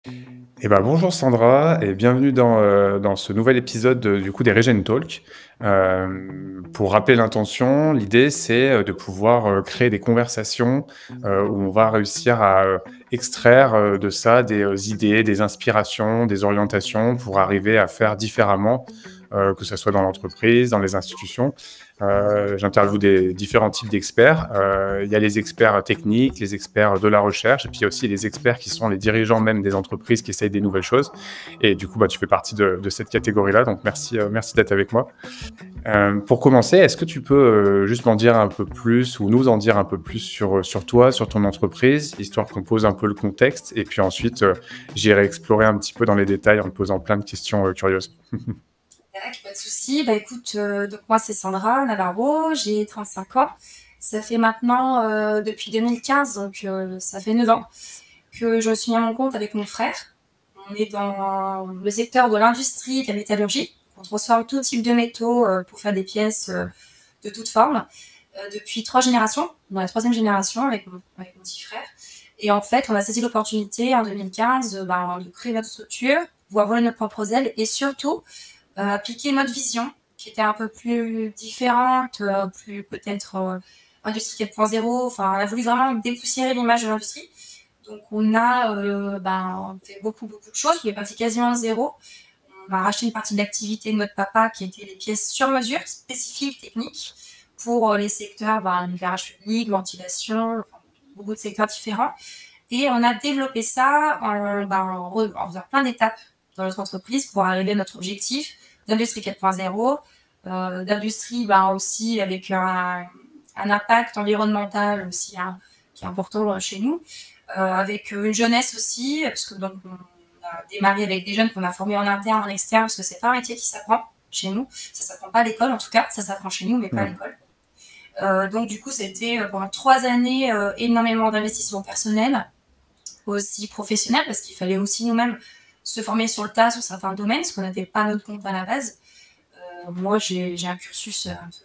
Eh ben, bonjour Sandra et bienvenue dans ce nouvel épisode du coup des Regen Talk. Pour rappeler l'intention, l'idée c'est de pouvoir créer des conversations où on va réussir à extraire de ça des idées, des inspirations, des orientations pour arriver à faire différemment, que ce soit dans l'entreprise, dans les institutions. J'interviewe des différents types d'experts. Il y a les experts techniques, les experts de la recherche, et puis il y a aussi les experts qui sont les dirigeants même des entreprises qui essayent des nouvelles choses. Et du coup, tu fais partie de cette catégorie-là, donc merci d'être avec moi. Pour commencer, est-ce que tu peux juste m'en dire un peu plus ou nous en dire un peu plus sur toi, sur ton entreprise, histoire qu'on pose un peu le contexte, et puis ensuite, j'irai explorer un petit peu dans les détails en te posant plein de questions curieuses. Pas de souci. Bah écoute, donc moi c'est Sandra Navarro, j'ai 35 ans. Ça fait maintenant depuis 2015, donc ça fait 9 ans que je suis à mon compte avec mon frère. On est dans le secteur de l'industrie et de la métallurgie. On transforme tout type de métaux pour faire des pièces de toute forme depuis 3 générations, dans la troisième génération avec mon petit frère. Et en fait, on a saisi l'opportunité en 2015 de créer notre structure, pouvoir voler nos propres ailes et surtout appliquer notre vision qui était un peu plus différente, plus peut-être industrie 4.0. Enfin, on a voulu vraiment dépoussiérer l'image de l'industrie. Donc, on a fait beaucoup de choses. On est parti quasiment de zéro. On a racheté une partie de l'activité de notre papa qui était les pièces sur mesure, spécifiques, techniques, pour les secteurs, l'éclairage public, ventilation, beaucoup de secteurs différents. Et on a développé ça en faisant plein d'étapes dans notre entreprise pour arriver à notre objectif d'industrie 4.0, d'industrie aussi avec un impact environnemental aussi qui est important chez nous, avec une jeunesse aussi, parce que donc on a démarré avec des jeunes qu'on a formés en interne, en externe, parce que c'est pas un métier qui s'apprend chez nous, ça s'apprend pas à l'école en tout cas, ça s'apprend chez nous mais pas à Hmm. l'école. Donc du coup c'était pendant 3 années énormément d'investissements personnels, aussi professionnels, parce qu'il fallait aussi nous-mêmes se former sur le tas sur certains domaines, parce qu'on n'était pas notre compte à la base. Moi j'ai un cursus un peu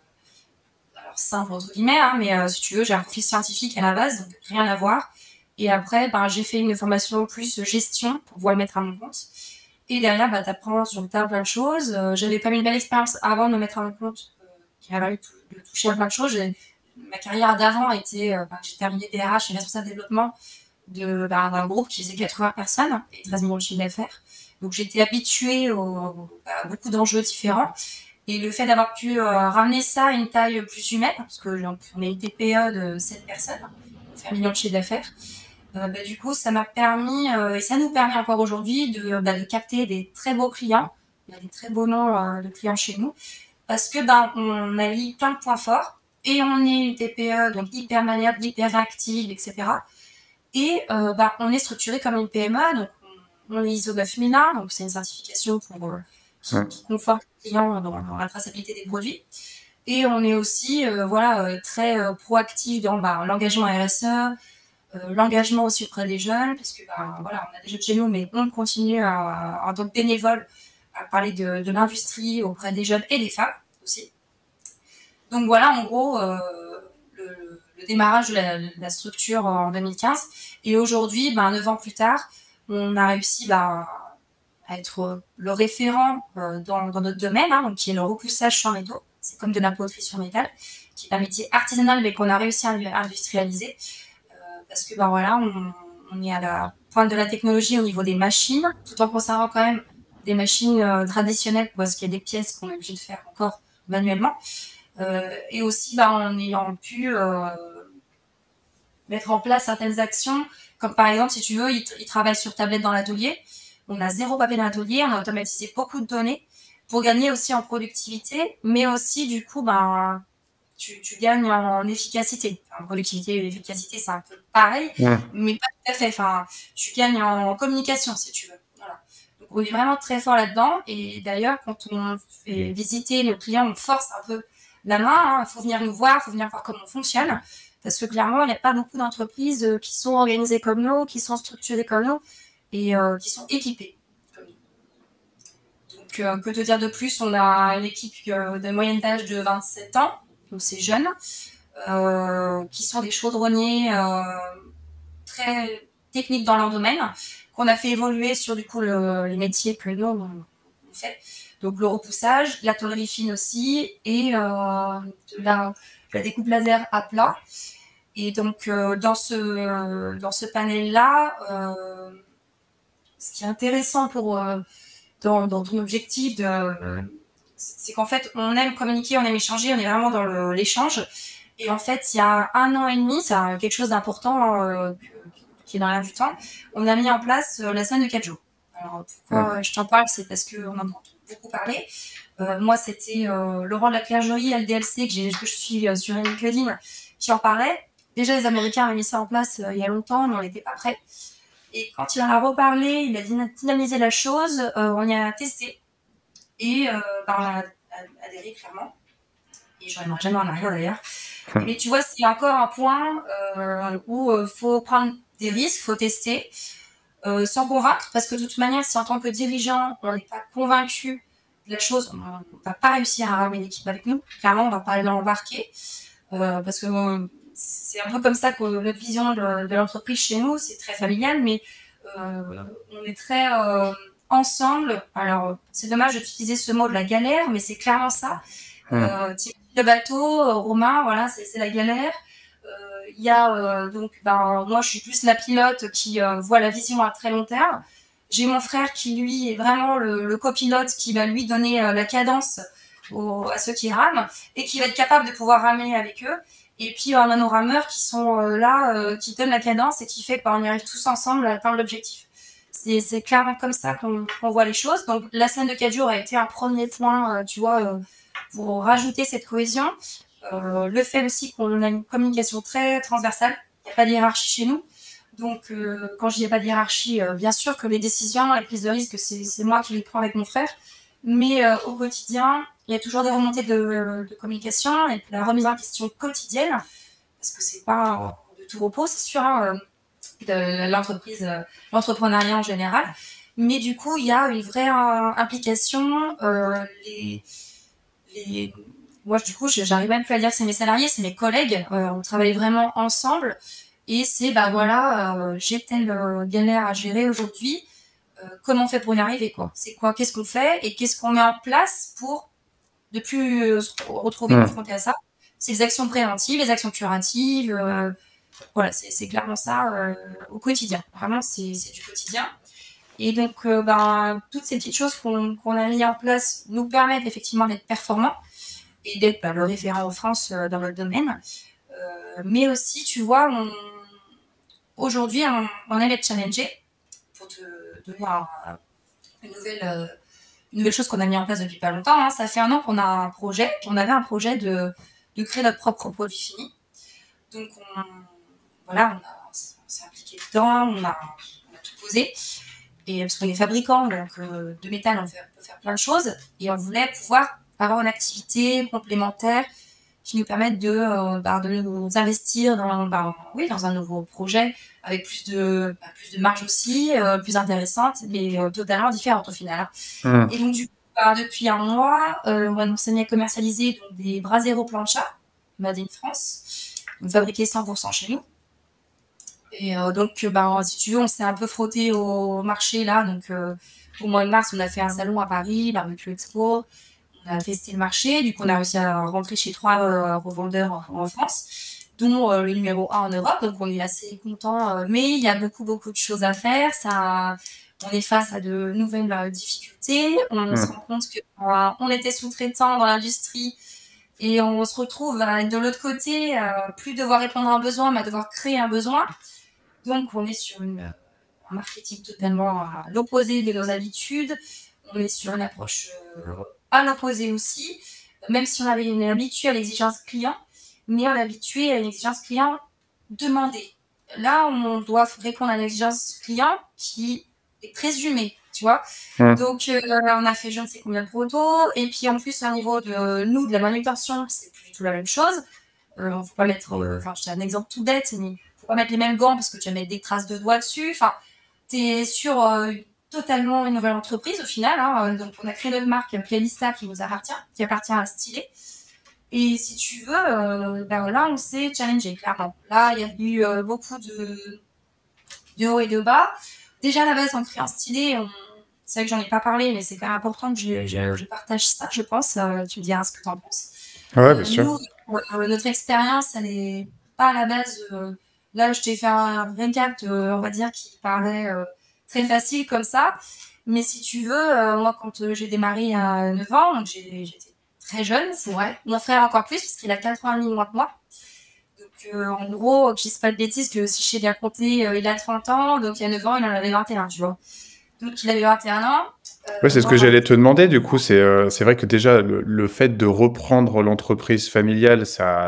alors simple entre guillemets, hein, mais si tu veux j'ai un profil scientifique à la base, donc rien à voir. Et après j'ai fait une formation plus gestion pour pouvoir le mettre à mon compte. Et derrière t'apprends sur le tas plein de choses. J'avais pas eu une belle expérience avant de me mettre à mon compte, qui avait de toucher à plein de choses. Ma carrière d'avant était, j'ai terminé DRH et responsable développement d'un groupe qui faisait 80 personnes et 13 millions de chiffre d'affaires. Donc j'étais habituée à beaucoup d'enjeux différents. Et le fait d'avoir pu ramener ça à une taille plus humaine, parce qu'on est une TPE de 7 personnes, on fait 1 million de chiffre d'affaires, du coup ça m'a permis, et ça nous permet encore aujourd'hui, de capter des très beaux clients. Il y a des très beaux noms de clients chez nous, parce que on allie plein de points forts, et on est une TPE, donc hyper malléable, hyper réactive, etc. Et on est structuré comme une PMA, donc on est ISO 9001, donc c'est une certification Hmm. qui conforte le client dans la traçabilité des produits. Et on est aussi très proactif dans l'engagement RSE, l'engagement aussi auprès des jeunes, parce que on a des jeunes chez nous, mais on continue en tant que bénévole à parler de l'industrie auprès des jeunes et des femmes aussi. Donc voilà, en gros, le démarrage de la structure en 2015. Et aujourd'hui, 9 ans plus tard, on a réussi à être le référent dans notre domaine, hein, donc qui est le repoussage sur métaux. C'est comme de la poterie sur métal, qui est un métier artisanal, mais qu'on a réussi à industrialiser. Parce que on est à la pointe de la technologie au niveau des machines, tout en conservant quand même des machines traditionnelles, parce qu'il y a des pièces qu'on est obligé de faire encore manuellement. Et aussi en ayant pu mettre en place certaines actions, comme par exemple, si tu veux, ils travaillent sur tablette dans l'atelier. On a zéro papier dans l'atelier, on a automatisé beaucoup de données pour gagner aussi en productivité, mais aussi du coup, tu gagnes en efficacité. En productivité et efficacité, c'est un peu pareil, Hmm. mais pas tout à fait. Enfin, tu gagnes en communication, si tu veux. Voilà. Donc, on est vraiment très fort là-dedans. Et d'ailleurs, quand on fait visiter nos clients, on force un peu la main. Il faut venir nous voir, il faut venir voir comment on fonctionne. Parce que clairement, il n'y a pas beaucoup d'entreprises qui sont organisées comme nous, qui sont structurées comme nous et qui sont équipées comme nous. Donc, que te dire de plus, on a une équipe de moyenne d'âge de 27 ans, donc c'est jeune, qui sont des chaudronniers très techniques dans leur domaine, qu'on a fait évoluer sur du coup les métiers que nous on fait. Donc le repoussage, la tôlerie fine aussi et la découpe laser à plat. Et donc dans ce panel-là, ce qui est intéressant dans ton objectif c'est qu'en fait on aime communiquer, on aime échanger, on est vraiment dans l'échange. Et en fait, il y a 1 an et demi, c'est quelque chose d'important qui est dans l'air du temps, on a mis en place la semaine de 4 jours. Alors pourquoi je t'en parle, c'est parce qu'on en entend beaucoup parler. Moi, c'était Laurent de la Clergerie, LDLC, que je suis sur LinkedIn, qui en parlait. Déjà, les Américains avaient mis ça en place il y a longtemps, mais on n'était pas prêts. Et quand il en a reparlé, il a dynamisé la chose, on y a testé. Et on a adhéré clairement. Et je reviendrai jamais en arrière d'ailleurs. Mais tu vois, c'est encore un point où il faut prendre des risques, il faut tester, sans convaincre, parce que de toute manière, si en tant que dirigeant, on n'est pas convaincu de la chose, on ne va pas réussir à ramener l'équipe avec nous. Clairement, on ne va pas l'embarquer, parce que c'est un peu comme ça que notre vision de l'entreprise chez nous, c'est très familial, mais on est très ensemble. Alors, c'est dommage d'utiliser ce mot de la galère, mais c'est clairement ça. Le bateau, Romain, voilà, c'est la galère. Il y a donc, moi, je suis plus la pilote qui voit la vision à très long terme. J'ai mon frère qui, lui, est vraiment le copilote qui va lui donner la cadence à ceux qui rament et qui va être capable de pouvoir ramer avec eux. Et puis, on a nos rameurs qui sont là, qui donnent la cadence et qui fait qu'on y arrive tous ensemble à atteindre l'objectif. C'est clairement comme ça qu'on voit les choses. Donc, la semaine de 4 jours a été un premier point, tu vois, pour rajouter cette cohésion. Le fait aussi qu'on a une communication très transversale. Il n'y a pas de hiérarchie chez nous. Donc, quand je dis pas de hiérarchie, bien sûr que les décisions, les prises de risque, c'est moi qui les prends avec mon frère. Mais au quotidien, il y a toujours des remontées de communication et la remise en question quotidienne. Parce que c'est pas de tout repos, c'est sûr, hein, de l'entreprise, l'entrepreneuriat en général. Mais du coup, il y a une vraie implication. Moi, du coup, j'arrive même plus à dire que c'est mes salariés, c'est mes collègues. On travaille vraiment ensemble. Et c'est, voilà, j'ai telle galère à gérer aujourd'hui. Comment on fait pour y arriver, quoi? C'est quoi? Qu'est-ce qu'on fait? Et qu'est-ce qu'on met en place pour ne plus se retrouver confronté à ça? C'est les actions préventives, les actions curatives. Voilà, c'est clairement ça au quotidien. Vraiment, c'est du quotidien. Et donc, toutes ces petites choses qu'on a mis en place nous permettent effectivement d'être performants et d'être le référent en France dans notre domaine. Mais aussi, tu vois, aujourd'hui, on aime être challengé pour te donner une nouvelle chose qu'on a mis en place depuis pas longtemps. Hein. Ça fait 1 an qu'on a un projet, qu'on avait un projet de créer notre propre produit fini. Donc, on s'est impliqué dedans, on a tout posé. Et parce qu'on est fabricant, donc de métal, on peut faire plein de choses. Et on voulait pouvoir avoir une activité complémentaire qui nous permette de nous investir dans un nouveau projet avec plus de marge aussi, plus intéressante, mais totalement différente au final. Et donc, du coup, depuis 1 mois, on va nous enseigner à commercialiser donc, des Brasero plancha, made in France, donc fabriqués 100% chez nous. Et donc, si tu veux, on s'est un peu frotté au marché là. Donc, au mois de mars, on a fait un salon à Paris, Barbecue Expo. On a testé le marché. Du coup, on a réussi à rentrer chez 3 revendeurs en France, dont le numéro 1 en Europe. Donc, on est assez content. Mais il y a beaucoup, beaucoup de choses à faire. On est face à de nouvelles difficultés. On se rend compte qu'on était sous-traitant dans l'industrie. Et on se retrouve de l'autre côté, plus devoir répondre à un besoin, mais à devoir créer un besoin. Donc, on est sur un marketing totalement à l'opposé de nos habitudes. On est sur une approche à l'opposé aussi, même si on avait une habitude à l'exigence client, mais on est habitué à une exigence client demandée. Là, on doit répondre à l'exigence client qui est présumée, tu vois. Donc, on a fait je ne sais combien de protos, et puis en plus, au niveau de la manutention, c'est plus du tout la même chose. Faut pas mettre, je te un exemple tout bête, mais faut pas mettre les mêmes gants parce que tu vas mettre des traces de doigts dessus. Enfin, t'es sur totalement une nouvelle entreprise au final. Hein. Donc, on a créé notre marque Calista qui appartient à Stylet. Et si tu veux, là, on s'est challengé, clairement. Là, il y a eu beaucoup de hauts et de bas. déjà à la base, en créant cette idée, c'est vrai que j'en ai pas parlé, mais c'est quand même important que je partage ça, je pense. Tu me diras ce que tu en penses. Ouais, bien sûr. Nous, notre expérience, elle est pas à la base. Là, je t'ai fait un récap, on va dire, qui paraît très facile comme ça. Mais si tu veux, moi, quand j'ai démarré à 9 ans, donc j'étais très jeune, c'est vrai. Mon frère encore plus, parce qu'il a 4 ans et demi moins que moi. Donc, en gros, que je dise pas de bêtises, que si je sais bien compter, il a 30 ans, donc il y a 9 ans, il en avait 21, tu vois. Donc, il avait 21 ans. Ouais, c'est ce que Moi, j'allais te demander, du coup, c'est vrai que déjà, le fait de reprendre l'entreprise familiale,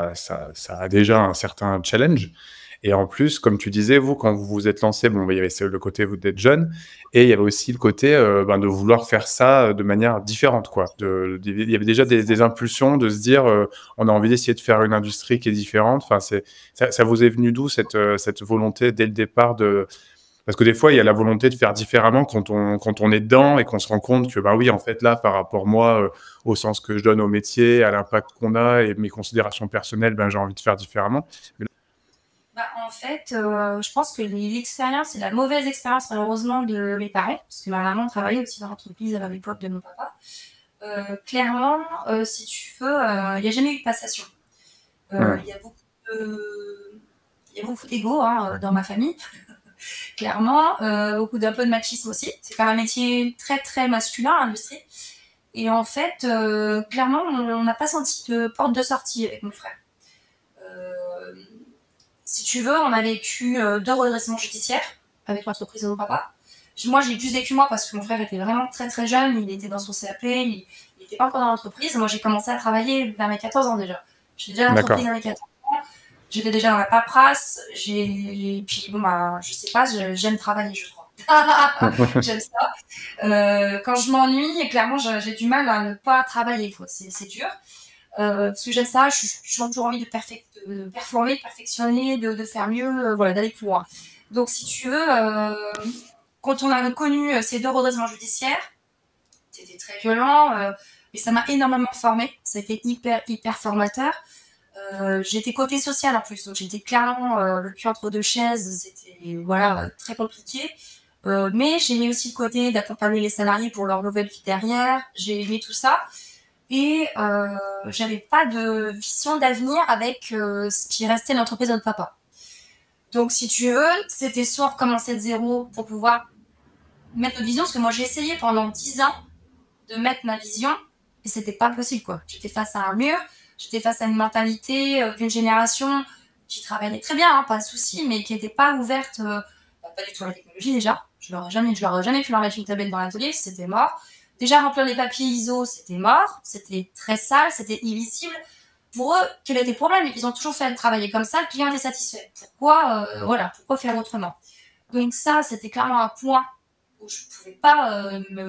ça a déjà un certain challenge. Et en plus, comme tu disais, vous, quand vous vous êtes lancé, bon, il y avait le côté vous d'être jeune, et il y avait aussi le côté de vouloir faire ça de manière différente, quoi. Il y avait déjà des impulsions de se dire, on a envie d'essayer de faire une industrie qui est différente. Enfin, ça vous est venu d'où cette volonté dès le départ de... Parce que des fois, il y a la volonté de faire différemment quand on est dedans et qu'on se rend compte que, bah oui, en fait, là, par rapport, moi, au sens que je donne au métier, à l'impact qu'on a et mes considérations personnelles, ben, j'ai envie de faire différemment. Mais bah, en fait, je pense que l'expérience et la mauvaise expérience, malheureusement, de mes parents, parce que ma maman travaillait aussi dans l'entreprise à l'époque de mon papa, clairement, si tu veux, il n'y a jamais eu de passation. Il y a beaucoup de... Il y a beaucoup d'ego hein, dans ma famille, clairement. Beaucoup d'un peu de machisme aussi. C'est quand même un métier très très masculin, l'industrie. Et en fait, clairement, on n'a pas senti de porte de sortie avec mon frère. Euh, Si tu veux, on a vécu 2 redressements judiciaires avec l'entreprise de mon papa. Moi, j'ai plus vécu moi parce que mon frère était vraiment très très jeune, il était dans son CAP, il n'était pas encore dans l'entreprise. Moi, j'ai commencé à travailler vers mes 14 ans déjà. J'étais déjà dans d'accord. l'entreprise à mes 14 ans, j'étais déjà dans la paperasse, puis bon, bah, je sais pas, j'aime travailler, je crois. J'aime ça. Quand je m'ennuie, clairement, j'ai du mal à ne pas travailler, quoi. C'est dur. Parce que j'aime ça, j'ai toujours envie de performer, de perfectionner, de faire mieux, voilà, d'aller plus loin. Donc, si tu veux, quand on a connu ces 2 redressements judiciaires, c'était très violent, mais ça m'a énormément formé. Ça a été hyper, hyper formateur. J'étais côté social en plus, donc j'étais clairement le cul entre 2 chaises. C'était voilà très compliqué. Mais j'ai aimé aussi le côté d'accompagner les salariés pour leur nouvelle vie derrière. J'ai aimé tout ça. Et j'avais pas de vision d'avenir avec ce qui restait de l'entreprise de notre papa. Donc, si tu veux, c'était soit recommencer de zéro pour pouvoir mettre notre vision, parce que moi j'ai essayé pendant 10 ans de mettre ma vision, et c'était pas possible quoi. J'étais face à un mur, j'étais face à une mentalité d'une génération qui travaillait très bien, hein, pas de souci, mais qui n'était pas ouverte, pas du tout à la technologie déjà. Je leur aurais jamais pu leur mettre une tablette dans l'atelier, c'était mort. Déjà remplir les papiers ISO, c'était mort, c'était très sale, c'était illisible. Pour eux, quel était le problème? Ils ont toujours fait travailler comme ça, le client était satisfait. Pourquoi, voilà, pourquoi faire autrement? Donc ça, c'était clairement un point où je pouvais pas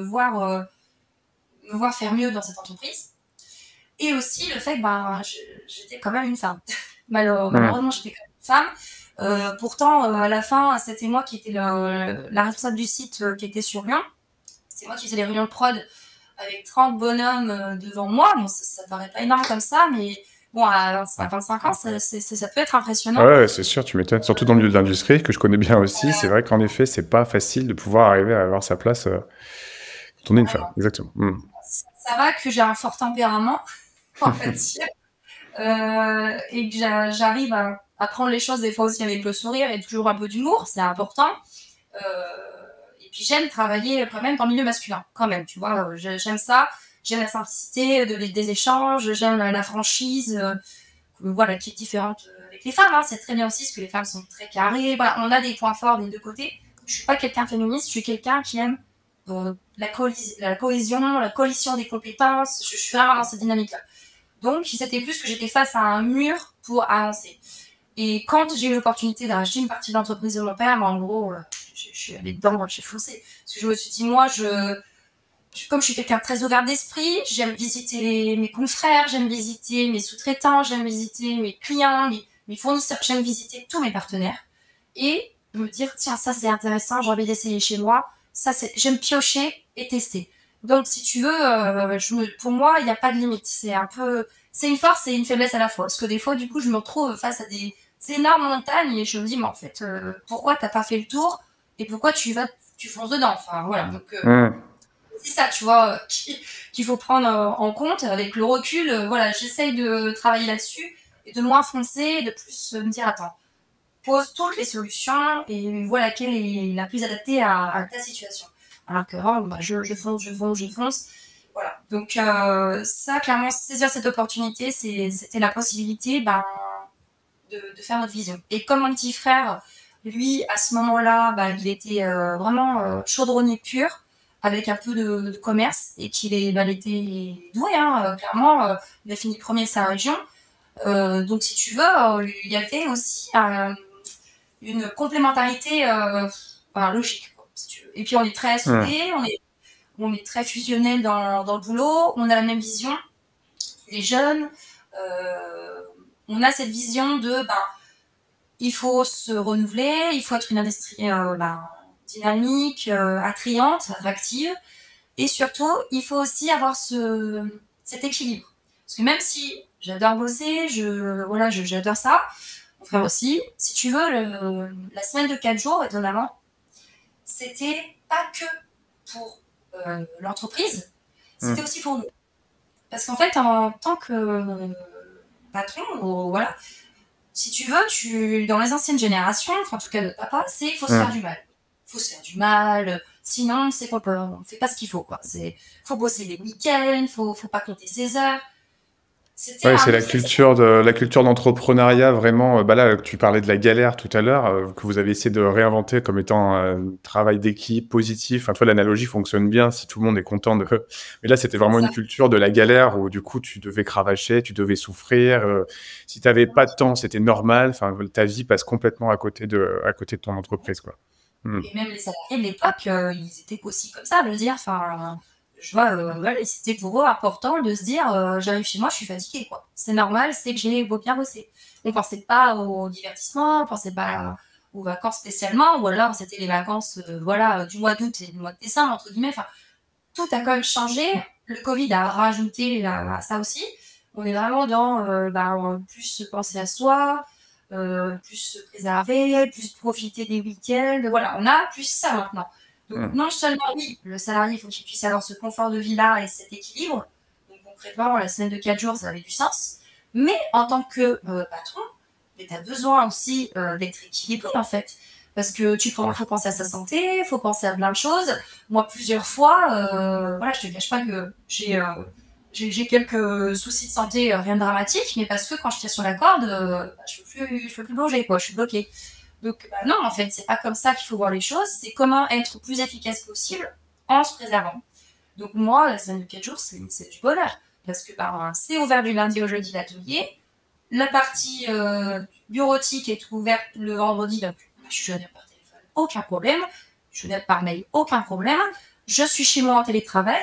me voir faire mieux dans cette entreprise. Et aussi le fait que ben, j'étais quand même une femme. Hum. Malheureusement, j'étais quand même une femme. Pourtant, à la fin, c'était moi qui étais la responsable du site qui était sur Lyon. C'est moi qui faisais les réunions de prod avec 30 bonhommes devant moi. Bon, ça paraît pas énorme comme ça, mais bon, à 25 ans, ça peut être Ouais, impressionnant. ouais, c'est sûr, tu m'étonnes. Surtout dans le milieu de l'industrie, que je connais bien aussi. C'est vrai qu'en effet, c'est pas facile de pouvoir arriver à avoir sa place quand on est une femme. Exactement. Hum. Ça va que j'ai un fort tempérament, on va dire. Et que j'arrive à prendre les choses des fois aussi avec le sourire et toujours un peu d'humour, c'est important. Et puis j'aime travailler quand même dans le milieu masculin, quand même, tu vois, j'aime ça, j'aime la simplicité des échanges, j'aime la franchise, voilà, qui est différente avec les femmes, hein. C'est très bien aussi parce que les femmes sont très carrées, voilà, on a des points forts des deux côtés. Je suis pas quelqu'un féministe, je suis quelqu'un qui aime la cohésion, la coalition des compétences, je suis vraiment dans cette dynamique-là. Donc, c'était plus que j'étais face à un mur pour avancer. Et quand j'ai eu l'opportunité d'arracher une partie de l'entreprise de mon père, en gros, je suis allée dedans, j'ai foncé. Parce que je me suis dit, moi, comme je suis quelqu'un de très ouvert d'esprit, j'aime visiter mes confrères, j'aime visiter mes sous-traitants, j'aime visiter mes clients, mes fournisseurs, j'aime visiter tous mes partenaires. Et me dire, tiens, ça c'est intéressant, j'ai envie d'essayer chez moi. J'aime piocher et tester. Donc, si tu veux, pour moi, il n'y a pas de limite. C'est une force et une faiblesse à la fois. Parce que des fois, du coup, je me retrouve face à des énormes montagnes et je me dis, mais en fait, pourquoi t'as pas fait le tour et pourquoi tu vas tu fonces dedans. Enfin, voilà. Donc, Mmh. c'est ça, tu vois, qu'il faut prendre en compte avec le recul. Voilà, j'essaye de travailler là-dessus et de moins foncer, de plus me dire, attends, pose toutes les solutions et vois laquelle est la plus adaptée à ta situation. Alors que oh, bah, je fonce, je fonce, je fonce. Voilà. Donc ça, clairement, saisir cette opportunité, c'était la possibilité de faire notre vision. Et comme mon petit frère, lui, à ce moment-là, bah, il était vraiment chaudronnier pur, avec un peu de commerce, et il était doué, hein, clairement. Il a fini premier de sa région. Donc, si tu veux, il y avait aussi une complémentarité logique, quoi, si tu veux. Et puis, on est très Mmh. soudés, on est très fusionnels dans le boulot, on a la même vision, les jeunes. euh, on a cette vision de il faut se renouveler, il faut être une industrie dynamique, attrayante, attractive. Et surtout, il faut aussi avoir cet équilibre. Parce que même si j'adore bosser, j'adore ça, mon frère aussi, si tu veux, la semaine de 4 jours, étonnamment, c'était pas que pour l'entreprise, c'était Mmh. aussi pour nous. Parce qu'en fait, en tant que patron, voilà, si tu veux, dans les anciennes générations, enfin, en tout cas de papa, c'est il faut se faire Mmh. du mal. Il faut se faire du mal, sinon c'est qu'on on fait pas ce qu'il faut, quoi. Faut bosser les week-ends, faut pas compter ses heures. C'était Ouais, un c'est autre système. la culture d'entrepreneuriat vraiment. Bah là, tu parlais de la galère tout à l'heure, que vous avez essayé de réinventer comme étant un travail d'équipe positif. Enfin, toi, l'analogie fonctionne bien si tout le monde est content de. Mais là, c'était vraiment Ça. une culture de la galère où du coup, tu devais cravacher, tu devais souffrir. Si tu n'avais pas de temps, c'était normal. Enfin, ta vie passe complètement à côté de ton entreprise, quoi. Hmm. Et même les salariés de l'époque, ils étaient aussi comme ça, de dire, enfin, je vois, voilà, c'était pour eux important de se dire, j'arrive chez moi, je suis fatiguée, quoi. C'est normal, c'est que j'ai beau bien bosser. On pensait pas au divertissement, on pensait pas aux vacances spécialement, ou alors c'était les vacances, du mois d'août et du mois de décembre, entre guillemets. Enfin, tout a quand même changé. Le Covid a rajouté ça aussi. On est vraiment dans plus penser à soi, plus se préserver, plus profiter des week-ends. Voilà, on a plus ça maintenant. Donc Hmm. non seulement oui, le salarié, il faut qu'il puisse avoir ce confort de vie-là et cet équilibre. Donc concrètement, la semaine de 4 jours, ça avait du sens. Mais en tant que patron, tu as besoin aussi d'être équilibré en fait. Parce que faut penser à sa santé, il faut penser à plein de choses. Moi, plusieurs fois, voilà, je te cache pas que j'ai quelques soucis de santé, rien de dramatique, mais parce que quand je tire sur la corde, je peux plus bouger, quoi, je suis bloquée. Donc, non, en fait, c'est pas comme ça qu'il faut voir les choses, c'est comment être plus efficace possible en se préservant. Donc, moi, la semaine de 4 jours, c'est du bonheur. Parce que c'est ouvert du lundi au jeudi l'atelier. La partie bureautique est ouverte le vendredi, donc je suis joignable par téléphone, aucun problème. Je suis joignable par mail, aucun problème. Je suis chez moi en télétravail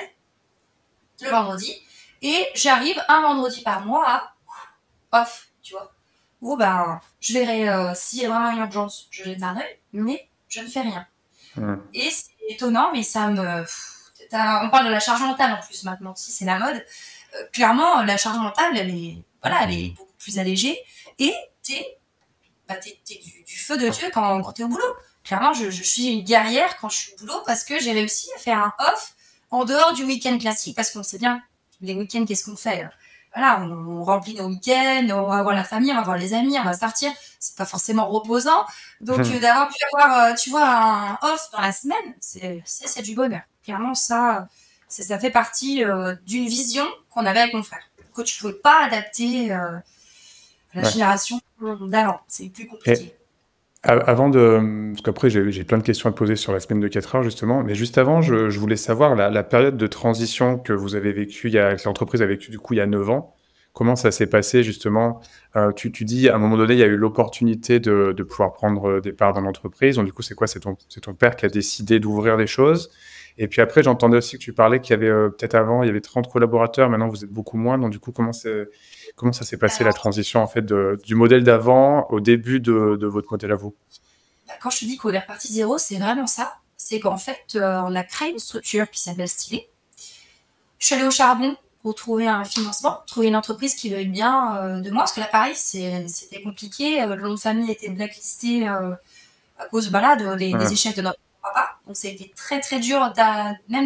le vendredi et j'arrive un vendredi par mois à off, tu vois. Où je verrai s'il y a vraiment une urgence, je jette un œil, mais je ne fais rien. Hmm. Et c'est étonnant, mais ça me. On parle de la charge mentale en plus maintenant, si c'est la mode. Clairement, la charge mentale, elle est beaucoup plus allégée et t'es du feu de Dieu quand t'es au boulot. Clairement, je suis une guerrière quand je suis au boulot parce que j'ai réussi à faire un off en dehors du week-end classique. Parce qu'on sait bien, les week-ends, qu'est-ce qu'on fait? Voilà, on remplit nos week-ends, on va voir la famille, on va voir les amis, on va sortir. C'est pas forcément reposant. Donc, Hmm. d'avoir pu avoir, tu vois, un off dans la semaine, c'est du bonheur. Clairement, ça fait partie d'une vision qu'on avait avec mon frère, que tu ne peux pas adapter à la Ouais. génération d'avant. C'est plus Et compliqué. avant de, parce qu'après j'ai plein de questions à te poser sur la semaine de 4 heures justement, mais juste avant, je voulais savoir la période de transition que vous avez vécue, que l'entreprise a vécue du coup il y a 9 ans. Comment ça s'est passé justement? Tu dis à un moment donné, il y a eu l'opportunité de pouvoir prendre des parts dans l'entreprise. Donc du coup, c'est quoi? C'est ton père qui a décidé d'ouvrir les choses. Et puis après, j'entendais aussi que tu parlais qu'il y avait peut-être avant, il y avait 30 collaborateurs. Maintenant, vous êtes beaucoup moins. Donc du coup, comment ça s'est passé la Alors, transition en fait du modèle d'avant au début de votre modèle à vous? quand je te dis qu'on est reparti de zéro, c'est vraiment ça. C'est qu'en fait, on a créé une structure qui s'appelle Stylé. Je suis allée au charbon pour trouver un financement, trouver une entreprise qui veuille bien de moi, parce que là, pareil, c'était compliqué. Le nom de famille était blacklisté à cause des Hum. échecs de notre papa. Donc, ça a été très, très dur même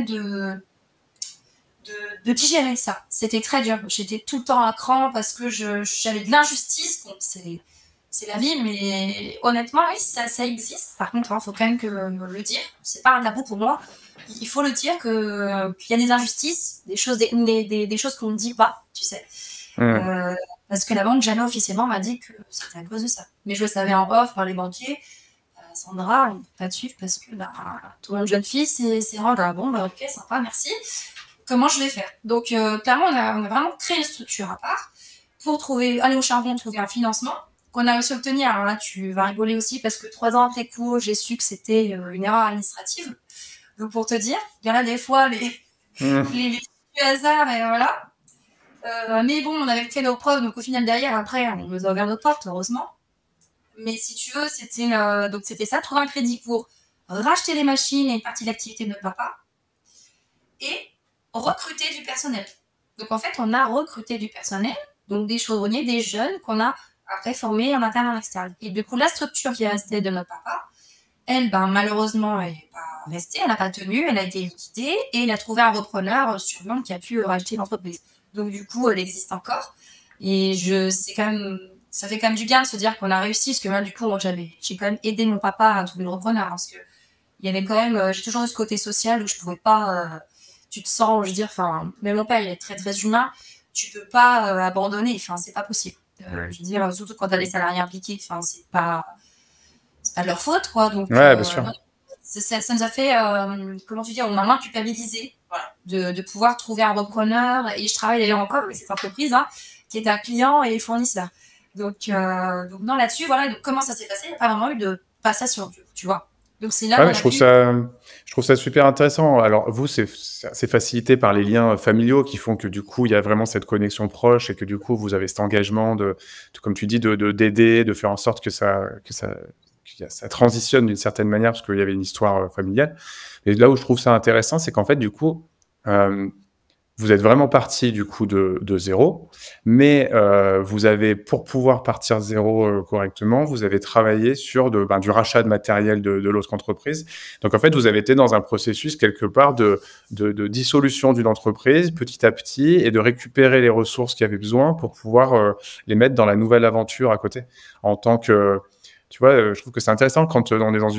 de digérer ça. C'était très dur. J'étais tout le temps à cran parce que j'avais de l'injustice. Donc, c'est la vie, mais honnêtement, oui, ça existe. Par contre, il faut quand même le dire. C'est pas un tabou pour moi. Il faut le dire qu'il y a des injustices, des choses, des choses qu'on ne dit pas, tu sais. Parce que la banque jamais officiellement m'a dit que c'était à cause de ça. Mais je le savais en off par les banquiers. Sandra, on peut pas te suivre parce que toi, une jeune fille, c'est rare. Bon, ok, sympa, merci. Comment je vais faire? Donc, clairement, on a vraiment créé une structure à part pour aller au charbon, trouver un financement qu'on a réussi à obtenir. Alors là, tu vas rigoler aussi parce que 3 ans après coup, j'ai su que c'était une erreur administrative. Donc, pour te dire, il y en a des fois les hasards et voilà. Mais bon, on avait fait nos preuves, donc au final, derrière, après, on nous a ouvert nos portes, heureusement. Mais si tu veux, c'était ça, trouver un crédit pour racheter les machines et une partie de l'activité de notre papa et recruter du personnel. Donc en fait, on a recruté du personnel, donc des chaudronniers, des jeunes qu'on a après formés en interne et en externe. Et du coup, la structure qui est restée de notre papa, elle, malheureusement, elle n'est pas restée, elle n'a pas tenu, elle a été liquidée et il a trouvé un repreneur sur Londres qui a pu racheter l'entreprise. Donc du coup, elle existe encore. Et ça fait quand même du bien de se dire qu'on a réussi, parce que moi, du coup, j'ai quand même aidé mon papa à trouver le repreneur, parce que il y avait quand même, j'ai toujours eu ce côté social où je pouvais pas, tu te sens, je veux dire, enfin, même mon père, il est très très humain, tu peux pas abandonner, enfin, c'est pas possible. Je veux dire, surtout quand t'as des salariés impliqués, enfin, c'est pas de leur faute, quoi. Donc, bien sûr. ça nous a fait, comment tu dis, on a moins culpabilisé, voilà, de pouvoir trouver un repreneur. Et je travaille d'ailleurs encore avec cette entreprise, qui est un client et fournisseur. Donc non, là-dessus, voilà. Donc, comment ça s'est passé? Il n'y a pas vraiment eu de passation, tu vois. Donc, c'est là qu'on je trouve ça super intéressant. Alors, vous, c'est facilité par les liens familiaux qui font que, du coup, il y a vraiment cette connexion proche et que, du coup, vous avez cet engagement comme tu dis, d'aider, de faire en sorte que ça transitionne d'une certaine manière parce qu'il y avait une histoire familiale. Mais là où je trouve ça intéressant, c'est qu'en fait, du coup, vous êtes vraiment parti du coup de zéro, mais vous avez, pour pouvoir partir de zéro correctement, vous avez travaillé sur du rachat de matériel de l'autre entreprise. Donc en fait, vous avez été dans un processus quelque part de dissolution d'une entreprise petit à petit et de récupérer les ressources qu'il y avait besoin pour pouvoir les mettre dans la nouvelle aventure à côté. En tant que, tu vois, je trouve que c'est intéressant quand on est dans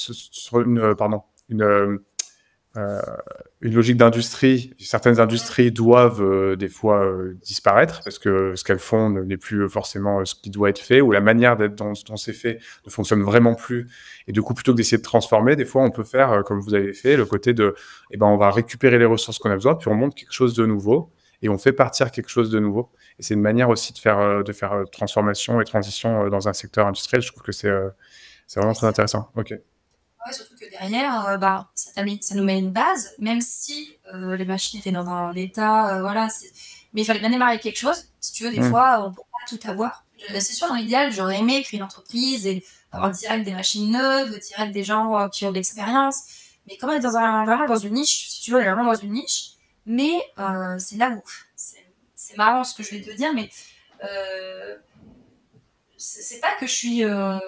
une logique d'industrie. Certaines industries doivent des fois disparaître parce que ce qu'elles font n'est plus forcément ce qui doit être fait, ou la manière dont c'est fait ne fonctionne vraiment plus. Et du coup, plutôt que d'essayer de transformer, des fois, on peut faire comme vous avez fait, le côté de, on va récupérer les ressources qu'on a besoin, puis on monte quelque chose de nouveau et on fait partir quelque chose de nouveau. Et c'est une manière aussi de faire transformation et transition dans un secteur industriel. Je trouve que c'est vraiment très intéressant. Ok. Ouais, surtout que derrière, ça nous met une base, même si les machines étaient dans un état, voilà. Mais il fallait bien démarrer quelque chose. Si tu veux, des fois, on peut pas tout avoir. C'est sûr, dans l'idéal, j'aurais aimé créer une entreprise et avoir direct des machines neuves, direct des gens qui ont de l'expérience. Mais comme on est vraiment dans une niche, si tu veux, on est vraiment dans une niche. Mais c'est là où c'est marrant ce que je vais te dire, mais c'est pas que je suis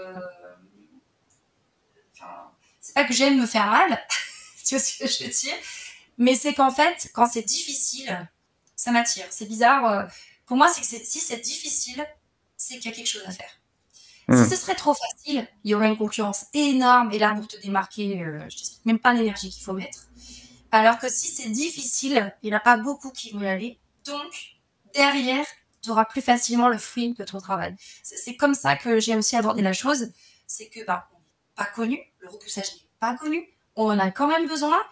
c'est pas que j'aime me faire mal, tu vois ce que je veux dire, mais c'est qu'en fait, quand c'est difficile, ça m'attire. C'est bizarre. Pour moi, c'est que si c'est difficile, c'est qu'il y a quelque chose à faire. Si ce serait trop facile, il y aurait une concurrence énorme, et là, pour te démarquer, je ne sais même pas l'énergie qu'il faut mettre. Alors que si c'est difficile, il n'y en a pas beaucoup qui vont y aller. Donc, derrière, tu auras plus facilement le fruit de ton travail. C'est comme ça que j'ai aussi abordé la chose. C'est que, on n'est pas connu, le repoussage n'est pas connu, on en a quand même besoin.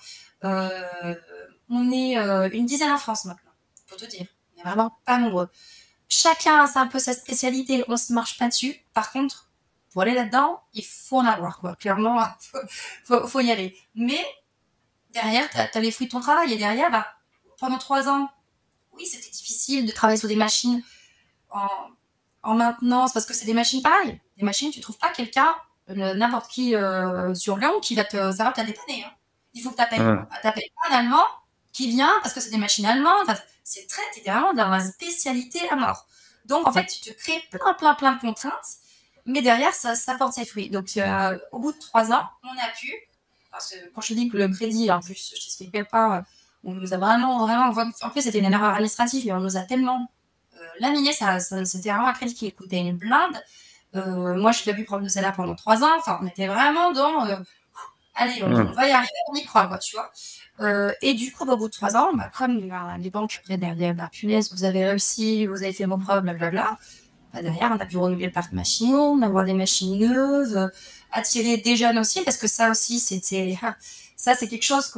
On est une dizaine en France maintenant, pour te dire. On n'est vraiment pas nombreux. Chacun a un peu sa spécialité, on se marche pas dessus. Par contre, pour aller là-dedans, il faut en avoir, quoi. Clairement, faut y aller. Mais derrière, t'as les fruits de ton travail. Et derrière, pendant 3 ans, oui, c'était difficile de travailler sur des machines en maintenance, parce que c'est des machines pareilles. Des machines, tu trouves pas quelqu'un, n'importe qui sur Lyon, qui va ça va te dépanner. Hein. Il faut que t'appelles pas un Allemand qui vient, parce que c'est des machines allemandes. Enfin, t'es vraiment dans la spécialité à mort. Donc, en fait, tu te crées plein de contraintes, mais derrière, ça porte ses fruits. Donc, au bout de 3 ans, on a pu Parce que quand je te dis que le crédit, en plus, je t'expliquais pas, on nous a vraiment, vraiment, en plus, c'était une erreur administrative et on nous a tellement laminé, c'était vraiment un crédit qui coûtait une blinde. Moi, je n'ai pas pu prendre de salaire pendant 3 ans. Enfin, on était vraiment dans allez, on Mmh. va y arriver, on y croit, quoi, tu vois. Et du coup, au bout de 3 ans, comme les banques après derrière, punaise, vous avez réussi, vous avez fait vos preuves, blablabla. Bah, derrière, on a pu renouveler le parc machine, avoir des machines neuves, attirer des jeunes aussi, parce que ça aussi, ça, c'est quelque chose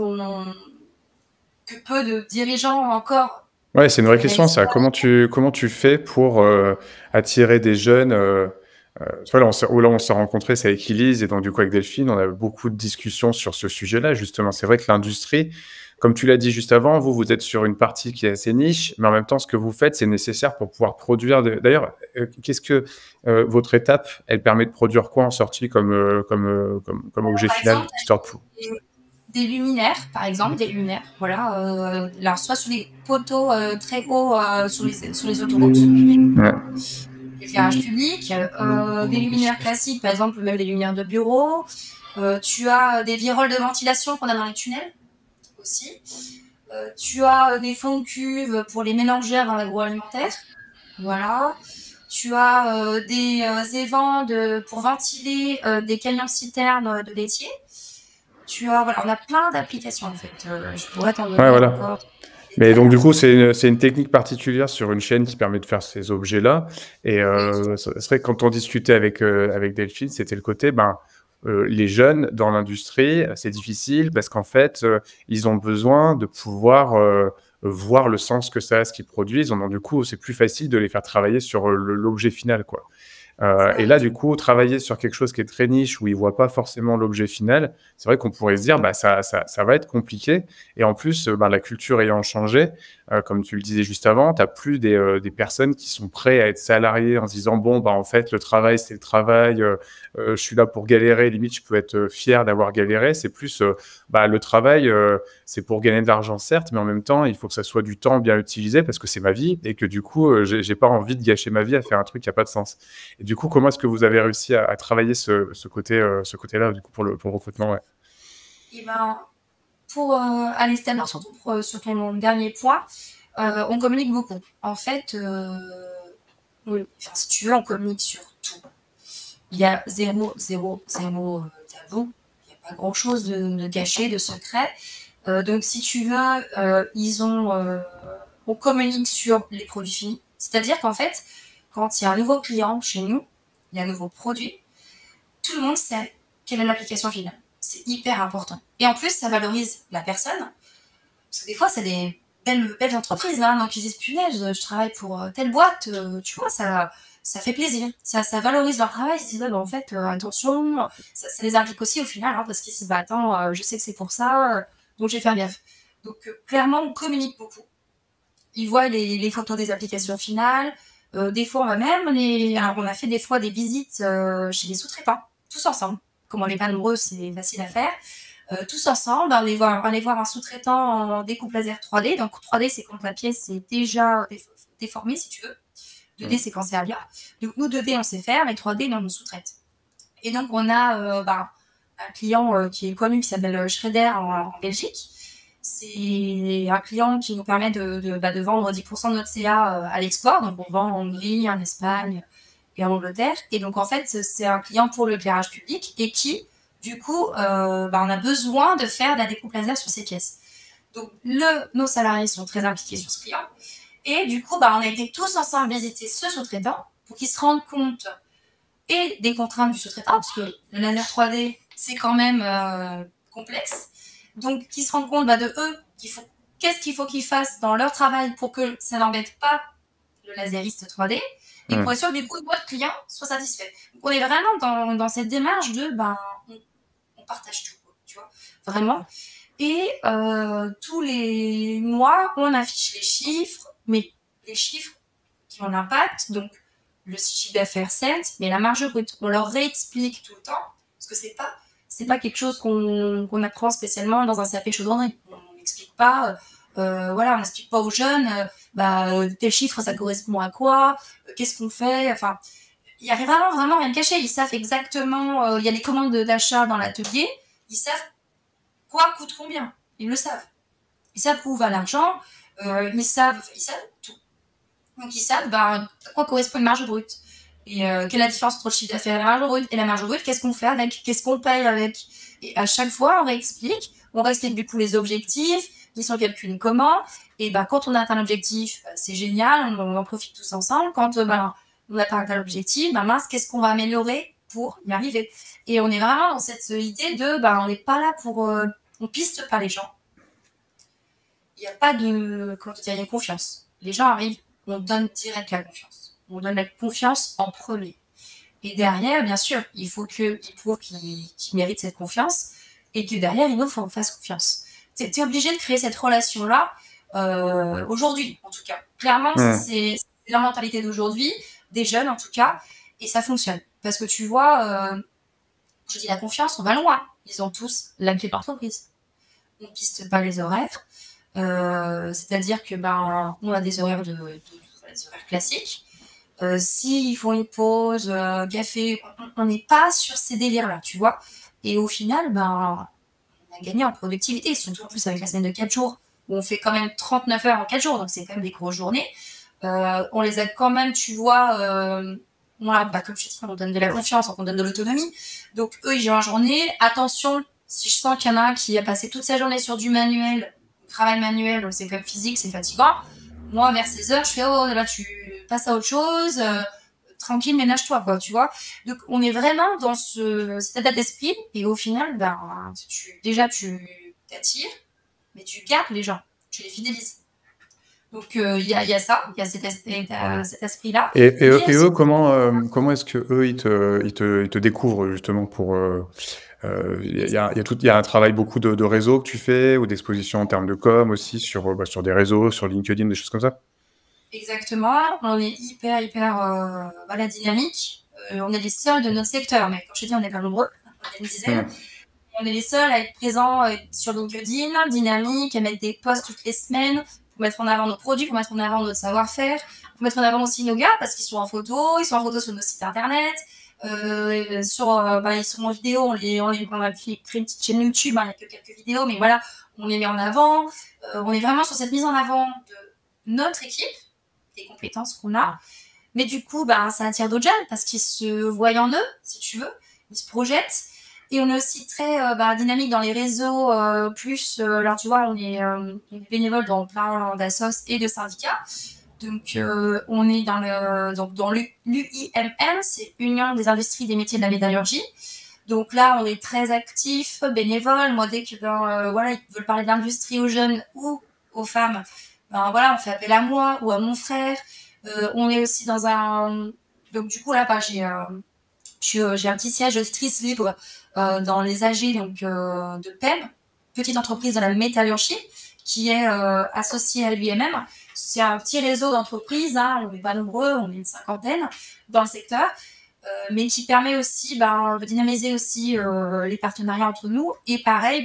que peu de dirigeants encore Ouais, c'est une vraie question, réalisent ça. pas. Comment tu fais pour attirer des jeunes tu vois, là, on s'est rencontrés, c'est avec Elise, et donc du coup avec Delphine, on a beaucoup de discussions sur ce sujet-là, justement. C'est vrai que l'industrie, comme tu l'as dit juste avant, vous êtes sur une partie qui est assez niche, mais en même temps, ce que vous faites, c'est nécessaire pour pouvoir produire. D'ailleurs, qu'est-ce que votre étape, elle permet de produire quoi en sortie comme objet Par final, exemple, histoire de fou. des luminaires, par exemple, des luminaires, voilà, alors soit sur les poteaux très hauts sur les autoroutes, Ouais. l'éclairage public, des luminaires classiques, par exemple, même des luminaires de bureau. Tu as des viroles de ventilation qu'on a dans les tunnels aussi. Tu as des fonds de cuve pour les mélangères dans l'agroalimentaire. Voilà. Tu as des évents pour ventiler des camions citernes de laitier. Voilà, on a plein d'applications en fait. Je pourrais t'en Ouais, donner voilà. encore des Mais détails. donc du coup, c'est une technique particulière sur une chaîne qui permet de faire ces objets-là. Et Oui, c'est vrai que quand on discutait avec Delphine, c'était le côté, ben, les jeunes dans l'industrie, c'est difficile parce qu'en fait, ils ont besoin de pouvoir voir le sens que ça a, ce qu'ils produisent. Donc du coup, c'est plus facile de les faire travailler sur l'objet final, quoi. Et ça, là, du coup, travailler sur quelque chose qui est très niche, où ils voient pas forcément l'objet final, c'est vrai qu'on pourrait se dire, bah, ça va être compliqué. Et en plus, bah, la culture ayant changé, comme tu le disais juste avant, tu as plus des personnes qui sont prêtes à être salariées en se disant, bon, bah, en fait, le travail, c'est le travail, je suis là pour galérer, limite, je peux être fier d'avoir galéré. C'est plus, bah, le travail, c'est pour gagner de l'argent, certes, mais en même temps, il faut que ça soit du temps bien utilisé parce que c'est ma vie et que du coup, j'ai pas envie de gâcher ma vie à faire un truc qui a pas de sens. Et du coup, comment est-ce que vous avez réussi à travailler ce côté-là, du coup, pour le recrutement, ouais. et ben, pour aller Stammer, surtout sur ton dernier point, on communique beaucoup. En fait, oui, enfin, si tu veux, on communique sur tout. Il y a zéro, zéro, zéro tabou. Il n'y a pas grand-chose de caché, de secret. Donc, si tu veux, on communique sur les produits finis. C'est-à-dire qu'en fait, quand il y a un nouveau client chez nous, il y a un nouveau produit, tout le monde sait quelle est l'application finale. C'est hyper important. Et en plus, ça valorise la personne. Parce que des fois, c'est des belles entreprises, hein, donc ils disent, punaise, je travaille pour telle boîte, tu vois, ça fait plaisir. Ça valorise leur travail. Ils se disent, ah, bah, en fait, attention, ça les implique aussi au final, hein, parce qu'ils se disent, bah, attends, je sais que c'est pour ça, donc je vais faire gaffe. Donc, clairement, on communique beaucoup. Ils voient les photos des applications finales. Des fois, alors, on a fait des fois des visites chez les sous-traitants, tous ensemble. Comme on n'est pas nombreux, c'est facile à faire. Tous ensemble, aller voir un sous-traitant en découpe laser 3D. Donc 3D, c'est quand la pièce est déjà déformée, si tu veux. 2D, c'est quand c'est à bien. Donc nous, 2D, on sait faire, mais 3D, non, on sous-traite. Et donc, on a un client qui est connu, qui s'appelle Schrader en Belgique. C'est un client qui nous permet de vendre 10% de notre CA à l'export. Donc, on vend en Hongrie, en Espagne et en Angleterre. Et donc, en fait, c'est un client pour le éclairage public et qui, du coup, on a besoin de faire de la découpe laser sur ces pièces. Donc, nos salariés sont très impliqués sur ce client. Et du coup, on a été tous ensemble visiter ce sous-traitant pour qu'ils se rendent compte et des contraintes du sous-traitant, parce que le laser 3D, c'est quand même complexe. Donc, qu'ils se rendent compte de eux, qu'est-ce qu'il faut qu'ils fassent dans leur travail pour que ça n'embête pas le laseriste 3D, et pour être sûr du coup que votre client soit satisfait. Donc, on est vraiment dans cette démarche de, on partage tout, tu vois, vraiment. Et tous les mois, on affiche les chiffres, mais les chiffres qui ont l'impact, donc le chiffre d'affaires certes, mais la marge brute. On leur réexplique tout le temps, parce que c'est pas quelque chose qu'on apprend spécialement dans un CAP chaudronnerie. On n'explique pas, voilà, on n'explique pas aux jeunes, tel chiffre ça correspond à quoi, qu'est-ce qu'on fait, enfin, il y a vraiment rien de caché. Ils savent exactement, il y a les commandes d'achat dans l'atelier, ils savent quoi coûte combien. Ils le savent. Ils savent où va l'argent, ils savent tout. Donc ils savent à quoi correspond une marge brute. Et quelle est la différence entre le chiffre d'affaires et la marge brute. Et la marge brute, qu'est-ce qu'on fait avec? Qu'est-ce qu'on paye avec? Et à chaque fois, on réexplique du coup les objectifs, qui sont calculés comment. Et quand on atteint l'objectif, c'est génial, on en profite tous ensemble. Quand on n'a pas atteint l'objectif, mince, qu'est-ce qu'on va améliorer pour y arriver? Et on est vraiment dans cette idée de, on n'est pas là pour... on piste pas les gens. Il n'y a pas de... Comment dire, il y a une confiance. Les gens arrivent, on donne direct la confiance. On donne la confiance en premier. Et derrière, bien sûr, il faut qu'ils méritent cette confiance et que derrière, ils nous fassent confiance. Tu es obligé de créer cette relation-là aujourd'hui, en tout cas. Clairement, c'est la mentalité d'aujourd'hui, des jeunes en tout cas, et ça fonctionne. Parce que tu vois, je dis la confiance, on va loin. Ils ont tous la clé d'entreprise. On ne piste pas les horaires. C'est-à-dire que on a des horaires des horaires classiques. S'ils font une pause, café, on n'est pas sur ces délires-là, tu vois. Et au final, on a gagné en productivité, surtout en plus avec la semaine de 4 jours, où on fait quand même 39 heures en 4 jours, donc c'est quand même des grosses journées. On les aide quand même, tu vois, comme je te dis, on donne de la confiance, on donne de l'autonomie. Donc eux, ils gèrent leur journée. Attention, si je sens qu'il y en a un qui a passé toute sa journée sur du manuel, travail manuel, c'est quand même physique, c'est fatigant. Moi, vers 16 heures, je fais, oh, là, tu passes à autre chose, tranquille, ménage-toi, quoi, tu vois. Donc, on est vraiment dans cet état d'esprit, et au final, tu t'attires, mais tu gardes les gens, tu les fidélises. Donc, il y a ça, il y a cet esprit-là. Et eux, comment est-ce que eux, ils te découvrent, justement, pour... Il y a un travail beaucoup de réseaux que tu fais, ou d'exposition en termes de com aussi, sur des réseaux, sur LinkedIn, des choses comme ça? Exactement, on est hyper dynamique. On est les seuls de notre secteur, mais comme je te dis, on n'est pas nombreux, on est une dizaine. On est les seuls à être présents sur LinkedIn, dynamique, à mettre des posts toutes les semaines, pour mettre en avant nos produits, pour mettre en avant notre savoir-faire, pour mettre en avant aussi nos gars, parce qu'ils sont en photo sur nos sites internet, ils sont en vidéo, on a créé une petite chaîne YouTube, il n'y a que quelques vidéos, mais voilà, on les met en avant. On est vraiment sur cette mise en avant de notre équipe, des compétences qu'on a. Mais du coup, ça attire d'autres jeunes parce qu'ils se voient en eux, si tu veux. Ils se projettent. Et on est aussi très dynamique dans les réseaux. Alors, tu vois, on est bénévole dans plein d'assos et de syndicats. Donc, on est dans l'UIMM, c'est Union des industries des métiers de la métallurgie. Donc là, on est très actifs, bénévoles. Moi, dès que ils veulent parler d'industrie aux jeunes ou aux femmes, on fait appel à moi ou à mon frère. On est aussi dans un... Donc du coup, là, j'ai un petit siège de Trice Libre dans les AG de PEM, petite entreprise de la métallurgie, qui est associée à l'UMM. C'est un petit réseau d'entreprises, on n'est pas nombreux, on est une cinquantaine dans le secteur, mais qui permet aussi de dynamiser aussi les partenariats entre nous. Et pareil,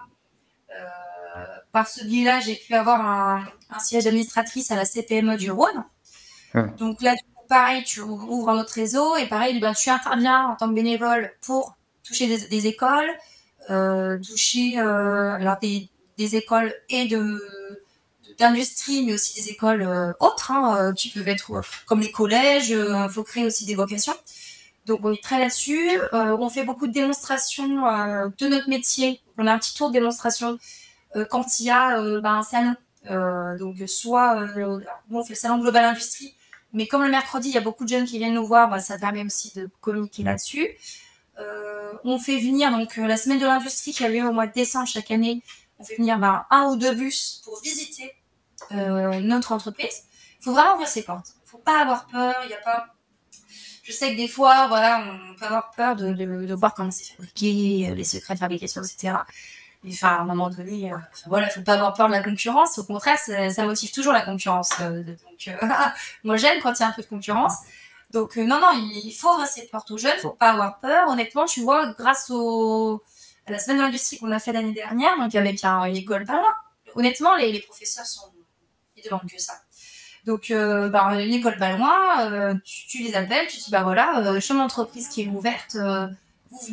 par ce biais-là, j'ai pu avoir un siège d'administratrice à la CPME du Rhône. Donc là, pareil, tu ouvres un autre réseau et pareil, tu interviens en tant que bénévole pour toucher des écoles, toucher des écoles et d'industrie, mais aussi des écoles autres, qui peuvent être comme les collèges. Il faut créer aussi des vocations. Donc on est très là-dessus. On fait beaucoup de démonstrations de notre métier. On a un petit tour de démonstration quand il y a un salon. Donc soit on fait le salon Global Industrie, mais comme le mercredi il y a beaucoup de jeunes qui viennent nous voir, ça permet aussi de communiquer là-dessus. On fait venir la semaine de l'industrie qui a lieu au mois de décembre chaque année. On fait venir 1 ou 2 bus pour visiter notre entreprise. Il faut vraiment ouvrir ses portes. Il ne faut pas avoir peur. Il y a pas. Je sais que des fois, on peut avoir peur de voir comment c'est fabriqué, les secrets de fabrication, etc. Mais à un moment donné, faut pas avoir peur de la concurrence. Au contraire, ça motive toujours la concurrence. Moi, j'aime quand il y a un peu de concurrence. Donc, non, il faut ouvrir ses portes aux jeunes, faut pas avoir peur. Honnêtement, tu vois, grâce à la semaine de l'industrie qu'on a fait l'année dernière, donc avec une école pas loin, honnêtement, les professeurs ils demandent que ça. Donc, une école pas loin, tu les appelles, tu dis, chemin d'entreprise qui est ouverte, vous venez.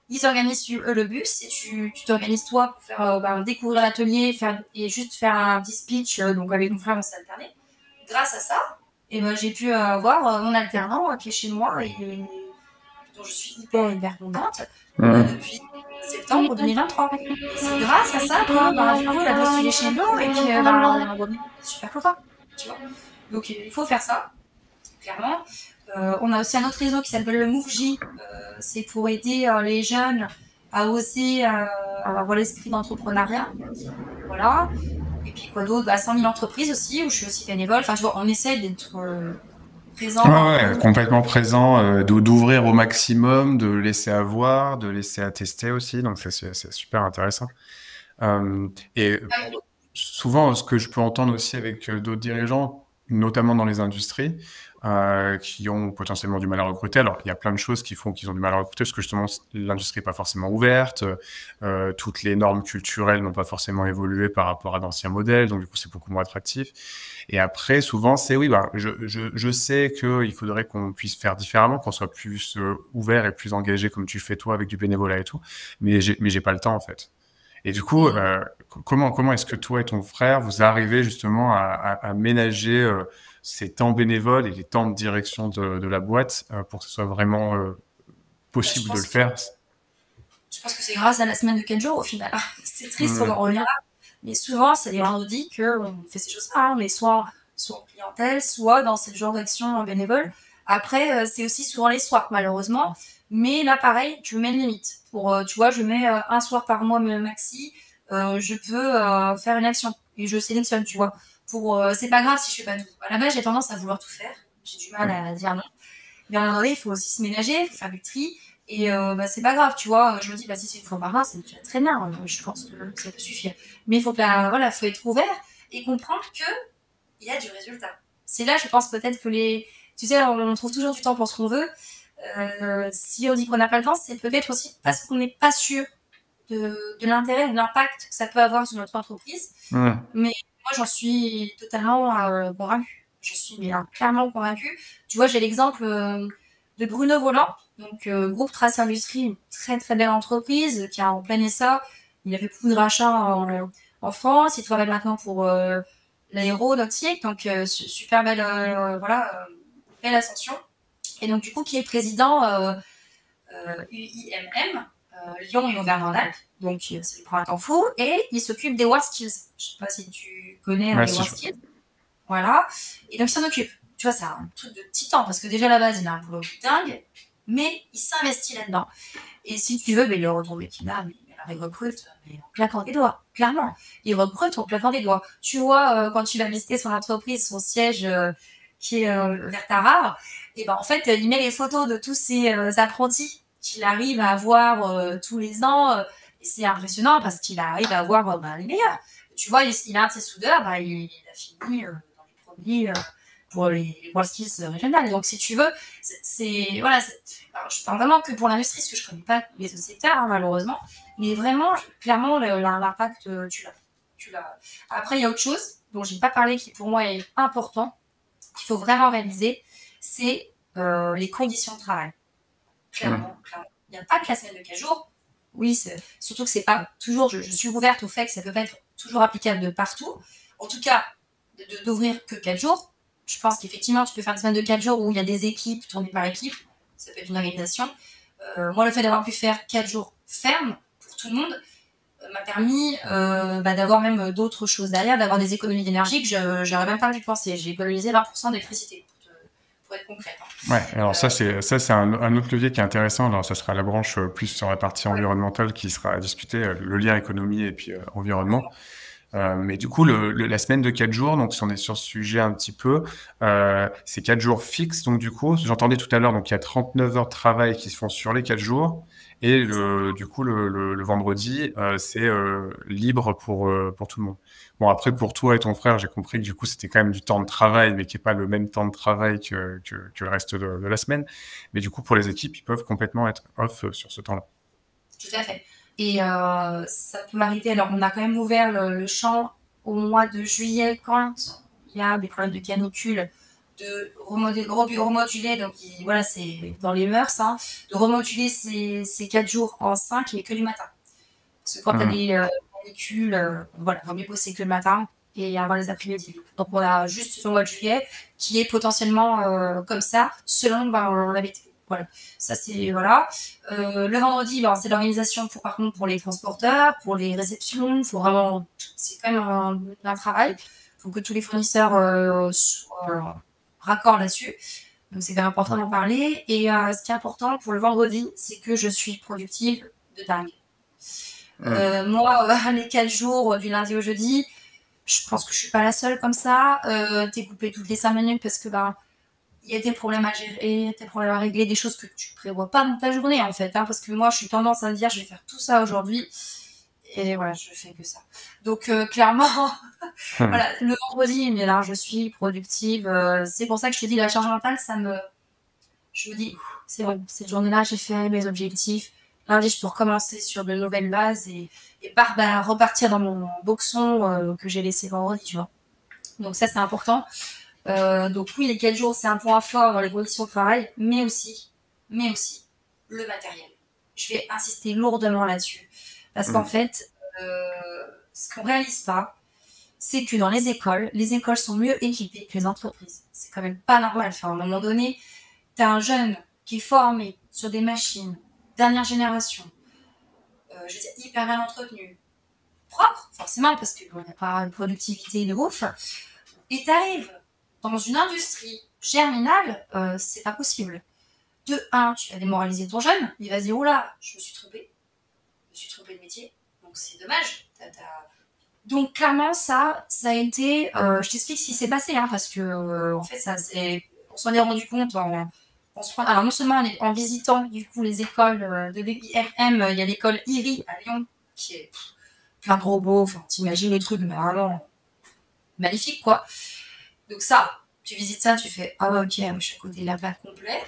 Ils organisent le bus et tu t'organises toi pour faire découvrir l'atelier et juste faire un petit speech. Donc avec mon frère, on s'est alterné. Grâce à ça, j'ai pu avoir mon alternant qui est chez moi et dont je suis hyper contente depuis septembre 2023. Et c'est grâce à ça que du coup, il a postulé chez nous et puis on est super contents. Tu vois. Donc il faut faire ça, clairement. On a aussi un autre réseau qui s'appelle le MoveJ. C'est pour aider les jeunes à oser avoir l'esprit d'entrepreneuriat. Voilà. Et puis quoi d'autre, 100 000 entreprises aussi, où je suis aussi bénévole. Enfin, on essaie d'être présent Ouais, un ouais, peu. complètement présent, d'ouvrir au maximum, de laisser avoir, de laisser attester aussi. Donc, c'est super intéressant. Et souvent, ce que je peux entendre aussi avec d'autres dirigeants, notamment dans les industries, qui ont potentiellement du mal à recruter. Alors, il y a plein de choses qui font qu'ils ont du mal à recruter, parce que justement, l'industrie n'est pas forcément ouverte, toutes les normes culturelles n'ont pas forcément évolué par rapport à d'anciens modèles, donc du coup, c'est beaucoup moins attractif. Et après, souvent, c'est oui, je sais qu'il faudrait qu'on puisse faire différemment, qu'on soit plus ouvert et plus engagé comme tu fais toi avec du bénévolat et tout, mais j'ai pas le temps en fait. Et du coup, comment est-ce que toi et ton frère, vous arrivez justement à ménager ces temps bénévoles et les temps de direction de la boîte pour que ce soit vraiment Je possible de le pense faire? Je pense que c'est grâce à la semaine de 4 jours au final. C'est triste, on Mmh. en revient là. Mais souvent, c'est les vendredis qu'on fait ces choses-là. On est soit en clientèle, soit dans ce genre d'action bénévole. Après, c'est aussi souvent les soirs, malheureusement. Mais là, pareil, je mets une limite. Tu vois, je mets un soir par mois maxi. Je peux faire une action. Et je sélectionne, tu vois. C'est pas grave si je fais pas tout. À la base, j'ai tendance à vouloir tout faire. J'ai du mal à dire non. Mais à un moment donné, il faut aussi se ménager, il faut faire du tri. Et c'est pas grave, tu vois. Je me dis, si c'est une fois par mois, c'est déjà très bien. Je pense que ça peut suffire. Mais il faut faut être ouvert et comprendre qu'il y a du résultat. C'est là, je pense peut-être que tu sais, on trouve toujours du temps pour ce qu'on veut. Si on dit qu'on n'a pas le temps, c'est peut-être aussi parce qu'on n'est pas sûr de l'intérêt ou de l'impact que ça peut avoir sur notre entreprise. Mmh. Mais moi, j'en suis totalement convaincue. Je suis clairement convaincue. Tu vois, j'ai l'exemple de Bruno Volant, donc groupe Trace Industrie, une très belle entreprise qui a en plein essor. Il a fait beaucoup de rachats en France. Il travaille maintenant pour l'aéronautique, donc super belle, belle ascension. Et donc du coup, qui est président UIMM, Lyon et Auvergne-Rhône-Alpes. Donc, ça lui prend un temps fou. Et il s'occupe des WarSkills. Je sais pas si tu connais Ouais, les si WarSkills. Voilà. Et donc, il s'en occupe. Tu vois, c'est un truc de titan. Parce que déjà, à la base, il a un boulot dingue. Mais il s'investit là-dedans. Et si tu veux, le retour qu'il a, il recrute en claquant des doigts. Clairement. Il recrute en claquant des doigts. Tu vois, quand tu vas visiter son entreprise, son siège qui est vers Tarare, et en fait, il met les photos de tous ses apprentis qu'il arrive à avoir tous les ans. Et c'est impressionnant parce qu'il arrive à avoir les meilleurs. Tu vois, il a un de ses soudeurs, il a fini dans les premiers pour les WorldSkills régionales. Donc, si tu veux, alors, je parle vraiment que pour l'industrie, parce que je ne connais pas les autres secteurs, malheureusement. Mais vraiment, clairement, l'impact, tu l'as. Après, il y a autre chose dont je n'ai pas parlé qui, pour moi, est important, qu'il faut vraiment réaliser, c'est les conditions de travail. Clairement. Il n'y a pas que la semaine de 4 jours. Oui, surtout que c'est pas toujours. Je suis ouverte au fait que ça peut pas être toujours applicable de partout. En tout cas, d'ouvrir que 4 jours. Je pense qu'effectivement, tu peux faire une semaine de 4 jours où il y a des équipes tournées par équipe. Ça peut être une organisation. Moi, le fait d'avoir pu faire 4 jours fermes pour tout le monde m'a permis d'avoir même d'autres choses derrière, d'avoir des économies d'énergie que j'aurais même pas pu penser. J'ai économisé 20% d'électricité, pour être concrète. Ouais, alors ça c'est un autre levier qui est intéressant. Alors ça sera la branche plus sur la partie environnementale qui sera à discuter, le lien économie et puis environnement. Mais du coup, la semaine de 4 jours, donc si on est sur ce sujet un petit peu, c'est 4 jours fixes. Donc du coup, j'entendais tout à l'heure, donc il y a 39 heures de travail qui se font sur les 4 jours. Et du coup, le vendredi, c'est libre pour tout le monde. Bon, après, pour toi et ton frère, j'ai compris que du coup, c'était quand même du temps de travail, mais qui n'est pas le même temps de travail que le reste de la semaine. Mais du coup, pour les équipes, ils peuvent complètement être off sur ce temps-là. Tout à fait. Et ça peut m'arriver. Alors, on a quand même ouvert le champ au mois de juillet quand il y a des problèmes de canicule de remoduler, donc voilà, c'est dans les mœurs, hein, de remoduler ces 4 jours en 5, mais que du matin. Parce que quand tu as des molécules, voilà, il vaut mieux bosser que le matin et avoir les après-midi. Donc on a juste le mois de juillet qui est potentiellement comme ça, selon la météo. Voilà, ça c'est voilà. Le vendredi, c'est l'organisation par contre pour les transporteurs, pour les réceptions. Faut vraiment, c'est quand même un travail. Il faut que tous les fournisseurs soient raccord là-dessus. Donc c'est quand même important d'en parler. Et ce qui est important pour le vendredi, c'est que je suis productive de dingue. Moi, les 4 jours du lundi au jeudi, je pense que je suis pas la seule comme ça. T'es coupé toutes les 5 minutes parce que il y a des problèmes à gérer, des problèmes à régler, des choses que tu prévois pas dans ta journée en fait. Hein, parce que moi, je suis tendance à me dire, je vais faire tout ça aujourd'hui. Et voilà, je fais que ça. Donc clairement, voilà, le vendredi, mais là, je suis productive. C'est pour ça que je te dis, la charge mentale, je me dis, c'est bon, cette journée-là, j'ai fait mes objectifs. Lundi, je peux recommencer sur de nouvelles bases et repartir dans mon boxon que j'ai laissé vendredi, tu vois. Donc ça, c'est important. Donc oui, les 4 jours, c'est un point fort dans les conditions de travail, mais aussi le matériel. Je vais insister lourdement là-dessus. Parce qu'en fait, ce qu'on réalise pas, c'est que dans les écoles sont mieux équipées que les entreprises. C'est quand même pas normal. Enfin, à un moment donné, t'as un jeune qui est formé sur des machines dernière génération, je veux dire hyper bien entretenu, propre, forcément, parce qu'on n'a pas une productivité de ouf, et t'arrives dans une industrie germinale, c'est pas possible. De un, tu vas démoraliser ton jeune, il va se dire, oh là, je me suis trompé de métier, donc c'est dommage. Donc clairement, ça a été, je t'explique ce qui s'est passé, hein, parce que en fait, on s'en est rendu compte alors non seulement en visitant du coup les écoles de l'IRM, il y a l'école IRI à Lyon qui est plein de robots, enfin t'imagines les trucs mais vraiment magnifique quoi. Donc ça, tu visites ça, tu fais ah ouais ok, je suis à côté de la plaque complet.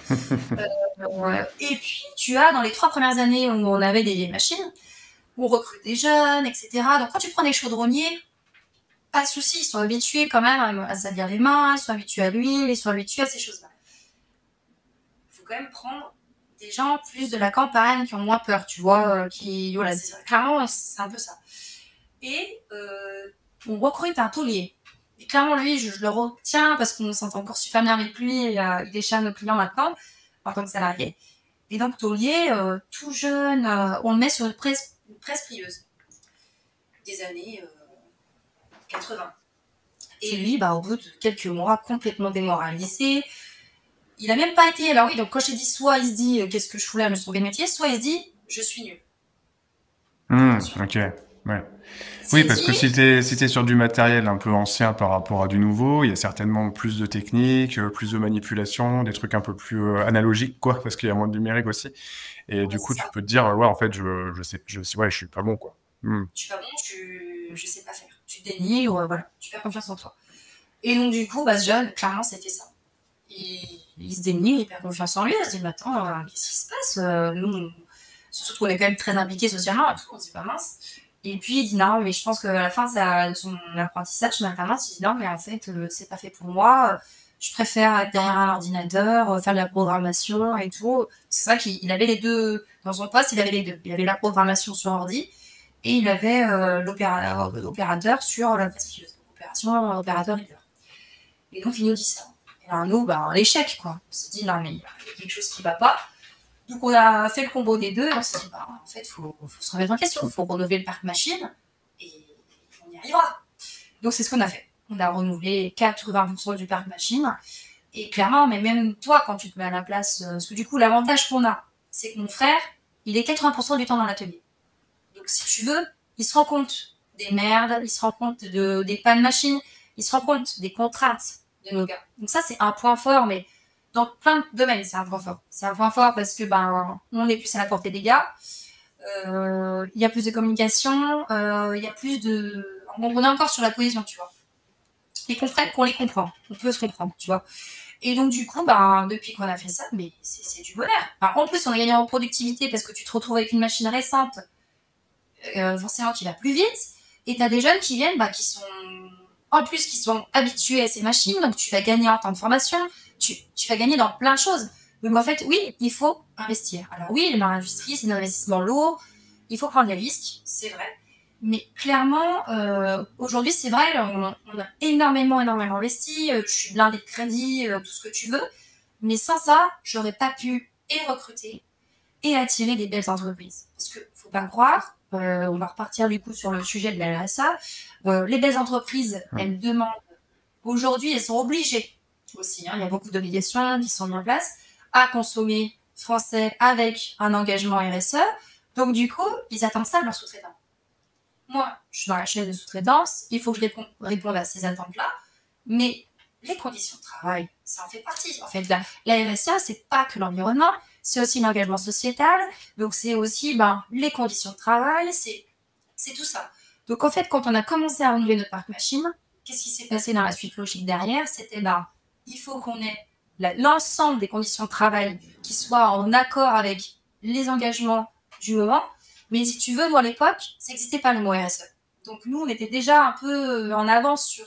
Et puis tu as dans les 3 premières années où on avait des vieilles machines, où on recrute des jeunes, etc. Donc quand tu prends des chaudronniers, pas de soucis, ils sont habitués quand même à salir les mains, ils sont habitués à l'huile, ils sont habitués à ces choses-là. Quand même prendre des gens plus de la campagne qui ont moins peur, tu vois, voilà, clairement c'est un peu ça. Et on recrute un taulier. Et clairement lui, je le retiens parce qu'on s'entend encore super bien avec lui, et, il est chez nos clients maintenant en tant que salarié. Et donc taulier, tout jeune, on le met sur une presse prieuse des années 80. Et lui, au bout de quelques mois, complètement démoralisé. Il a même pas été. Alors oui, donc quand je t'ai dit, soit il se dit qu'est-ce que je fous là, je me suis trouvé le métier, soit il se dit je suis nul. Ok, ouais. Oui, parce que si t'es sur du matériel un peu ancien par rapport à du nouveau, il y a certainement plus de techniques, plus de manipulation, des trucs un peu plus analogiques, quoi, parce qu'il y a moins de numérique aussi. Et du coup, tu peux te dire, ouais, en fait, ouais, je suis pas bon, quoi. Je suis pas bon, je sais pas faire. Tu te dénigres, voilà, tu perds confiance en toi. Et donc du coup, ce jeune, clairement, c'était ça. Il se dénigre, il perd confiance en lui, il se dit, attends, qu'est-ce qui se passe nous, surtout qu'on est quand même très impliqués socialement et tout, on se dit pas mince. Et puis il dit non, mais je pense qu'à la fin de son apprentissage, son alternance, il dit non, mais en fait, c'est pas fait pour moi. Je préfère être derrière un ordinateur, faire de la programmation et tout. C'est vrai qu'il avait les deux. Dans son poste, il avait les deux. Il avait la programmation sur ordi et il avait l'opérateur sur la presse opération, opérateur leader. Et donc il nous dit ça. Et alors nous, l'échec, quoi. On se dit non, mais il y a quelque chose qui va pas. Donc on a fait le combo des deux, et on s'est dit, en fait, faut se remettre en question, il faut renouveler le parc machine, et on y arrivera. Donc c'est ce qu'on a fait. On a renouvelé 80% du parc machine, et clairement, mais même toi, quand tu te mets à la place, parce que du coup, l'avantage qu'on a, c'est que mon frère, il est 80% du temps dans l'atelier. Donc si tu veux, il se rend compte des merdes, il se rend compte des pannes machines, il se rend compte des contraintes de nos gars. Donc ça, c'est un point fort, mais dans plein de domaines, c'est un point fort. C'est un point fort parce que on est plus à la portée des gars. Il y a plus de communication, il y a plus de. On est encore sur la cohésion, tu vois. Les comprennent qu'on les comprend. On peut se comprendre, tu vois. Et donc du coup, depuis qu'on a fait ça, mais c'est du bonheur. En plus, on a gagné en productivité parce que tu te retrouves avec une machine récente, forcément qui va plus vite, et t'as des jeunes qui viennent, qui sont en plus qui sont habitués à ces machines, donc tu vas gagner en temps de formation, tu vas gagner dans plein de choses. Donc en fait, oui, il faut investir. Alors oui, dans l'industrie, c'est un investissement lourd, il faut prendre des risques, c'est vrai. Mais clairement, aujourd'hui, c'est vrai, on a énormément investi, je suis blindée de crédit, tout ce que tu veux. Mais sans ça, j'aurais pas pu et recruter et attirer des belles entreprises. Parce que faut pas croire, on va repartir du coup sur le sujet de la RSA. Les belles entreprises, elles demandent aujourd'hui, elles sont obligées aussi. Il y a beaucoup d'obligations qui sont mises en place à consommer français avec un engagement RSE. Donc du coup, ils attendent ça de leurs sous-traitants. Moi, je suis dans la chaîne de sous-traitance, il faut que je réponde à ces attentes-là, mais les conditions de travail, ça en fait partie. En fait, la RSA, c'est pas que l'environnement, c'est aussi l'engagement sociétal, donc c'est aussi les conditions de travail, c'est tout ça. Donc en fait, quand on a commencé à renouveler notre parc machine, qu'est-ce qui s'est passé dans la suite logique derrière? C'était il faut qu'on ait l'ensemble des conditions de travail qui soient en accord avec les engagements du moment. Mais si tu veux, moi, à l'époque, ça n'existait pas le mot RSE. Donc, nous, on était déjà un peu en avance sur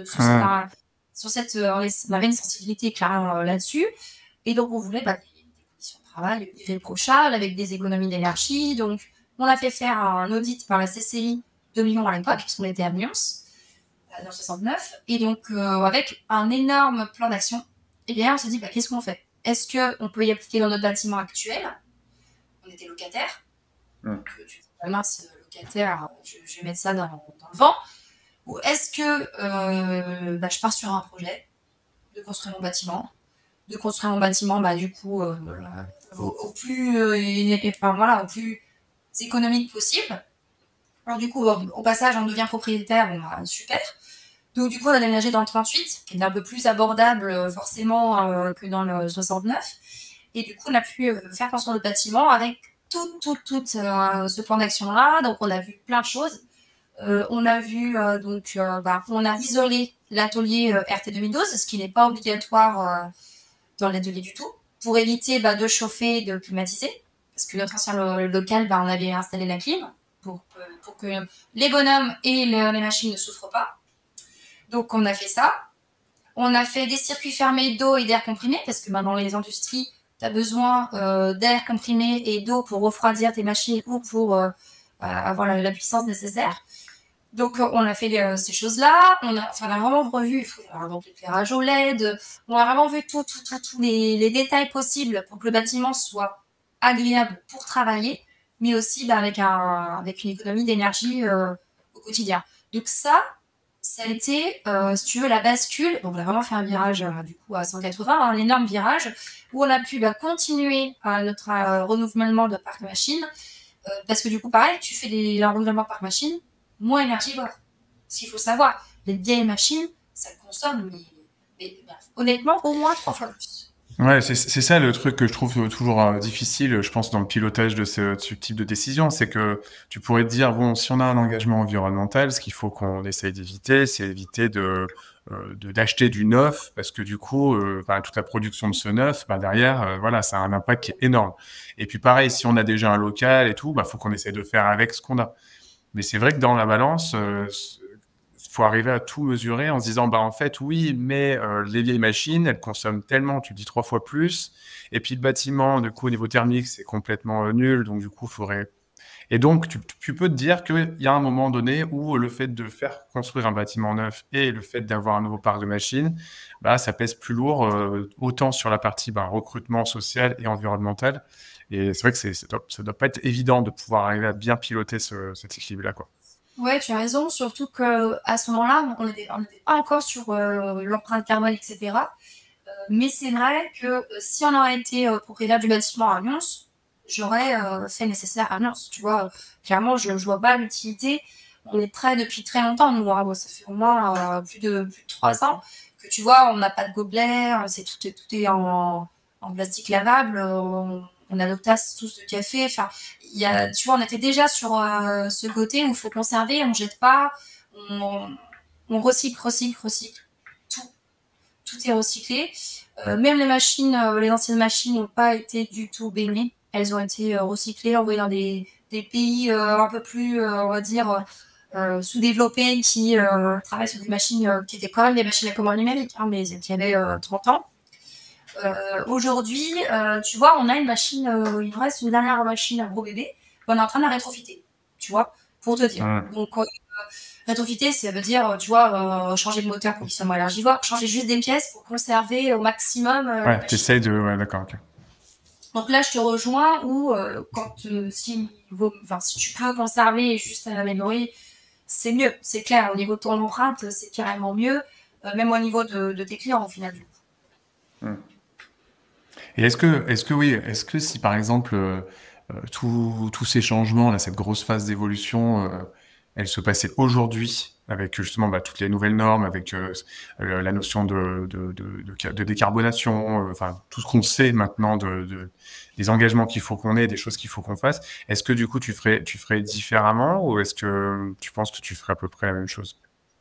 on avait une sensibilité clairement là-dessus. Et donc, on voulait des conditions de travail irréprochables avec des économies d'énergie. Donc, on a fait faire un audit par la CCI de Lyon à l'époque, puisqu'on était à Lyons, dans 69. Et donc, avec un énorme plan d'action, et bien, on s'est dit, qu'est-ce qu'on fait? Est-ce qu'on peut y appliquer dans notre bâtiment actuel? On était locataire. Donc, tu dis, mince, locataire, je vais mettre ça dans le vent. Ou est-ce que je pars sur un projet de construire mon bâtiment, du coup, au plus au plus économique possible. Alors du coup, au passage, on devient propriétaire, super. Donc du coup, on a déménagé dans le 38, qui est un peu plus abordable forcément que dans le 69. Et du coup, on a pu faire construire le bâtiment avec tout ce plan d'action-là. Donc on a vu plein de choses. On a vu on a isolé l'atelier RT 2012, ce qui n'est pas obligatoire dans l'atelier du tout, pour éviter de chauffer, de climatiser, parce que notre ancien local, on avait installé la clim pour que les bonhommes et les machines ne souffrent pas. Donc on a fait ça. On a fait des circuits fermés d'eau et d'air comprimé, parce que dans les industries, tu as besoin d'air comprimé et d'eau pour refroidir tes machines ou pour avoir la puissance nécessaire. Donc, on a fait ces choses-là. On a vraiment revu l'éclairage au LED. On a vraiment vu tous les détails possibles pour que le bâtiment soit agréable pour travailler, mais aussi avec une économie d'énergie au quotidien. Donc ça a été, si tu veux, la bascule. Donc, on a vraiment fait un virage du coup à 180, un énorme virage, où on a pu continuer notre renouvellement de parc machine. Parce que du coup, pareil, tu fais un renouvellement par machine, moins énergivore. Ce qu'il faut savoir, les vieilles machines, ça consomme, honnêtement, au moins 3 fois plus. Ouais, c'est ça le truc que je trouve toujours difficile, je pense, dans le pilotage de ce type de décision, c'est que tu pourrais te dire, bon, si on a un engagement environnemental, ce qu'il faut qu'on essaye d'éviter, c'est éviter d'acheter du neuf, parce que du coup, toute la production de ce neuf, derrière, voilà, ça a un impact qui est énorme. Et puis pareil, si on a déjà un local et tout, faut qu'on essaye de faire avec ce qu'on a. Mais c'est vrai que dans la balance, faut arriver à tout mesurer en se disant, en fait, oui, mais les vieilles machines, elles consomment tellement, tu dis 3 fois plus. Et puis le bâtiment, du coup, au niveau thermique, c'est complètement nul. Donc, du coup, il faudrait... Et donc, tu peux te dire qu'il y a un moment donné où le fait de faire construire un bâtiment neuf et le fait d'avoir un nouveau parc de machines, ça pèse plus lourd, autant sur la partie recrutement social et environnemental. Et c'est vrai que ça doit pas être évident de pouvoir arriver à bien piloter cet équilibre-là, quoi. Ouais, tu as raison, surtout qu'à ce moment-là, on n'était pas encore sur l'empreinte carbone, etc. Mais c'est vrai que si on aurait été propriétaire du bâtiment à Lyons, j'aurais fait le nécessaire à Lyons. Tu vois, clairement, je vois pas l'utilité. On est prêt depuis très longtemps, nous. Ça fait au moins plus de 3 ans que tu vois, on n'a pas de gobelet, tout est en plastique lavable. On a nos tasses tous de café. Enfin, tu vois, on était déjà sur ce côté où il faut conserver, on jette pas, on recycle. Tout, tout est recyclé. Même les machines, les anciennes machines n'ont pas été du tout baignées. Elles ont été recyclées, envoyées dans des pays un peu plus, on va dire, sous-développés qui travaillent sur des machines qui étaient quand même des machines à commande numérique, hein, mais qui avaient 30 ans. Aujourd'hui, tu vois, on a une machine, il nous reste une dernière machine à gros bébé, on est en train de la rétrofiter, tu vois, pour te dire. Donc, rétrofiter, ça veut dire, tu vois, changer le moteur pour qu'il soit moins énergivore, changer juste des pièces pour conserver au maximum la Ouais, machine. t'essayes de... Ouais, d'accord, ok. Donc là, je te rejoins où, si tu peux conserver et juste améliorer, c'est mieux, c'est clair. Au niveau de ton empreinte, c'est carrément mieux, même au niveau de tes clients, au final. Et est-ce que si par exemple tous ces changements, là, cette grosse phase d'évolution, elle se passait aujourd'hui avec justement toutes les nouvelles normes, avec la notion de décarbonation, enfin tout ce qu'on sait maintenant des engagements qu'il faut qu'on ait, des choses qu'il faut qu'on fasse, est-ce que du coup tu ferais différemment ou est-ce que tu penses que tu ferais à peu près la même chose?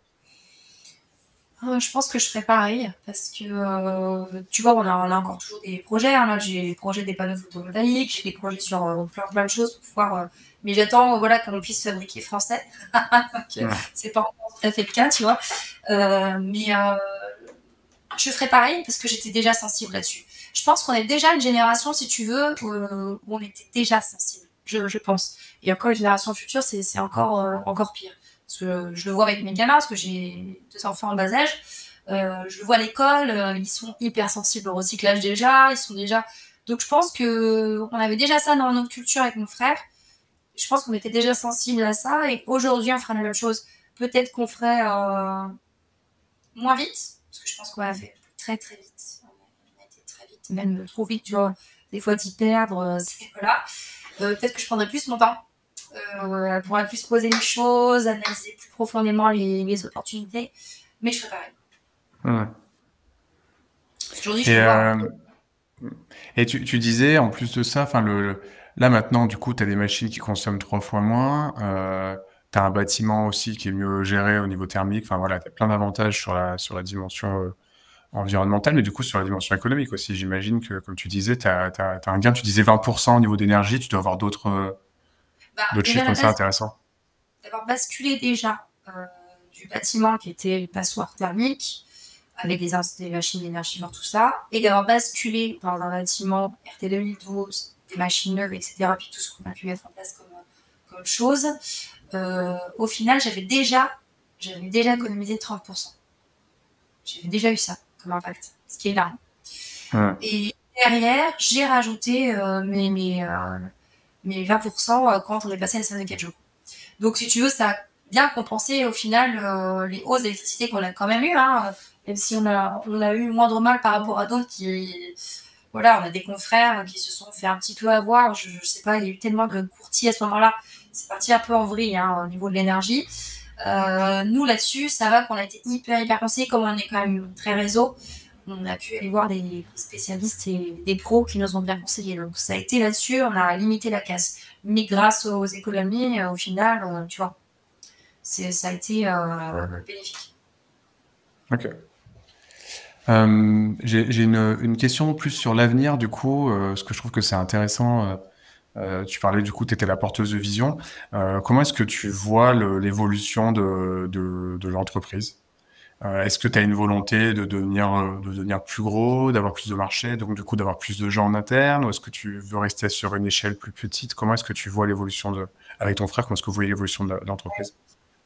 Je pense que je ferais pareil parce que tu vois, on a encore toujours des projets, hein. Là, j'ai des projets des panneaux photovoltaïques, j'ai des projets sur plein de choses pour pouvoir. Mais j'attends voilà, qu'on puisse fabriquer français. Donc, c'est pas encore tout à fait le cas, tu vois. Mais je ferais pareil parce que j'étais déjà sensible là-dessus. Je pense qu'on est déjà une génération, si tu veux, où on était déjà sensible. Je pense. Et encore une génération future, c'est encore pire. Parce que je le vois avec mes gamins, parce que j'ai 2 enfants en bas âge. Je le vois à l'école, ils sont hyper sensibles au recyclage déjà, ils sont déjà. Donc je pense que on avait déjà ça dans notre culture avec mon frère. Je pense qu'on était déjà sensible à ça et aujourd'hui on fera la même chose. Peut-être qu'on ferait moins vite, parce que je pense qu'on a fait très très vite. On a été très vite, même trop vite, tu vois. Des fois d'y perdre, voilà. Peut-être que je prendrais plus mon temps. Pour plus poser les choses, analyser plus profondément les opportunités. Mais je ferais pareil. Aujourd'hui, je Et, te vois. et tu disais, en plus de ça, enfin, là maintenant, du coup, tu as des machines qui consomment 3 fois moins, tu as un bâtiment aussi qui est mieux géré au niveau thermique, enfin voilà, tu as plein d'avantages sur la dimension environnementale, mais du coup, sur la dimension économique aussi. J'imagine que, comme tu disais, tu as un gain, tu disais 20% au niveau d'énergie, tu dois avoir d'autres Déjà, chiffres la comme ça base, intéressants. d'avoir basculé déjà du bâtiment qui était passoire thermique, avec des machines d'énergie tout ça, et d'avoir basculé dans un bâtiment RT 2012, des machines neuves, etc., puis tout ce qu'on a pu mettre en place comme chose, au final, j'avais déjà économisé 30%. J'avais déjà eu ça comme impact, ce qui est énorme. Et derrière, j'ai rajouté mes 20% quand on est passé à la semaine de 4 jours. Donc, si tu veux, ça a bien compensé au final les hausses d'électricité qu'on a quand même eues, hein, même si on a eu moindre mal par rapport à d'autres qui. Voilà, on a des confrères qui se sont fait un petit peu avoir. Je sais pas, il y a eu tellement de courtiers à ce moment-là. C'est parti un peu en vrille au niveau de l'énergie. Nous, là-dessus, ça va qu'on a été hyper conseillés, comme on est quand même très réseau. On a pu aller voir des spécialistes et des pros qui nous ont bien conseillé. Donc, ça a été là-dessus, on a limité la casse. Mais grâce aux économies, au final, tu vois, ça a été bénéfique. Ok. J'ai une question plus sur l'avenir, du coup, parce que je trouve que c'est intéressant. Tu parlais du coup, tu étais la porteuse de vision. Comment est-ce que tu vois l'évolution de l'entreprise? Est-ce que tu as une volonté de devenir plus gros, d'avoir plus de marché, donc du coup d'avoir plus de gens en interne, ou est-ce que tu veux rester sur une échelle plus petite? Comment est-ce que tu vois l'évolution avec ton frère, comment est-ce que vous voyez l'évolution de l'entreprise?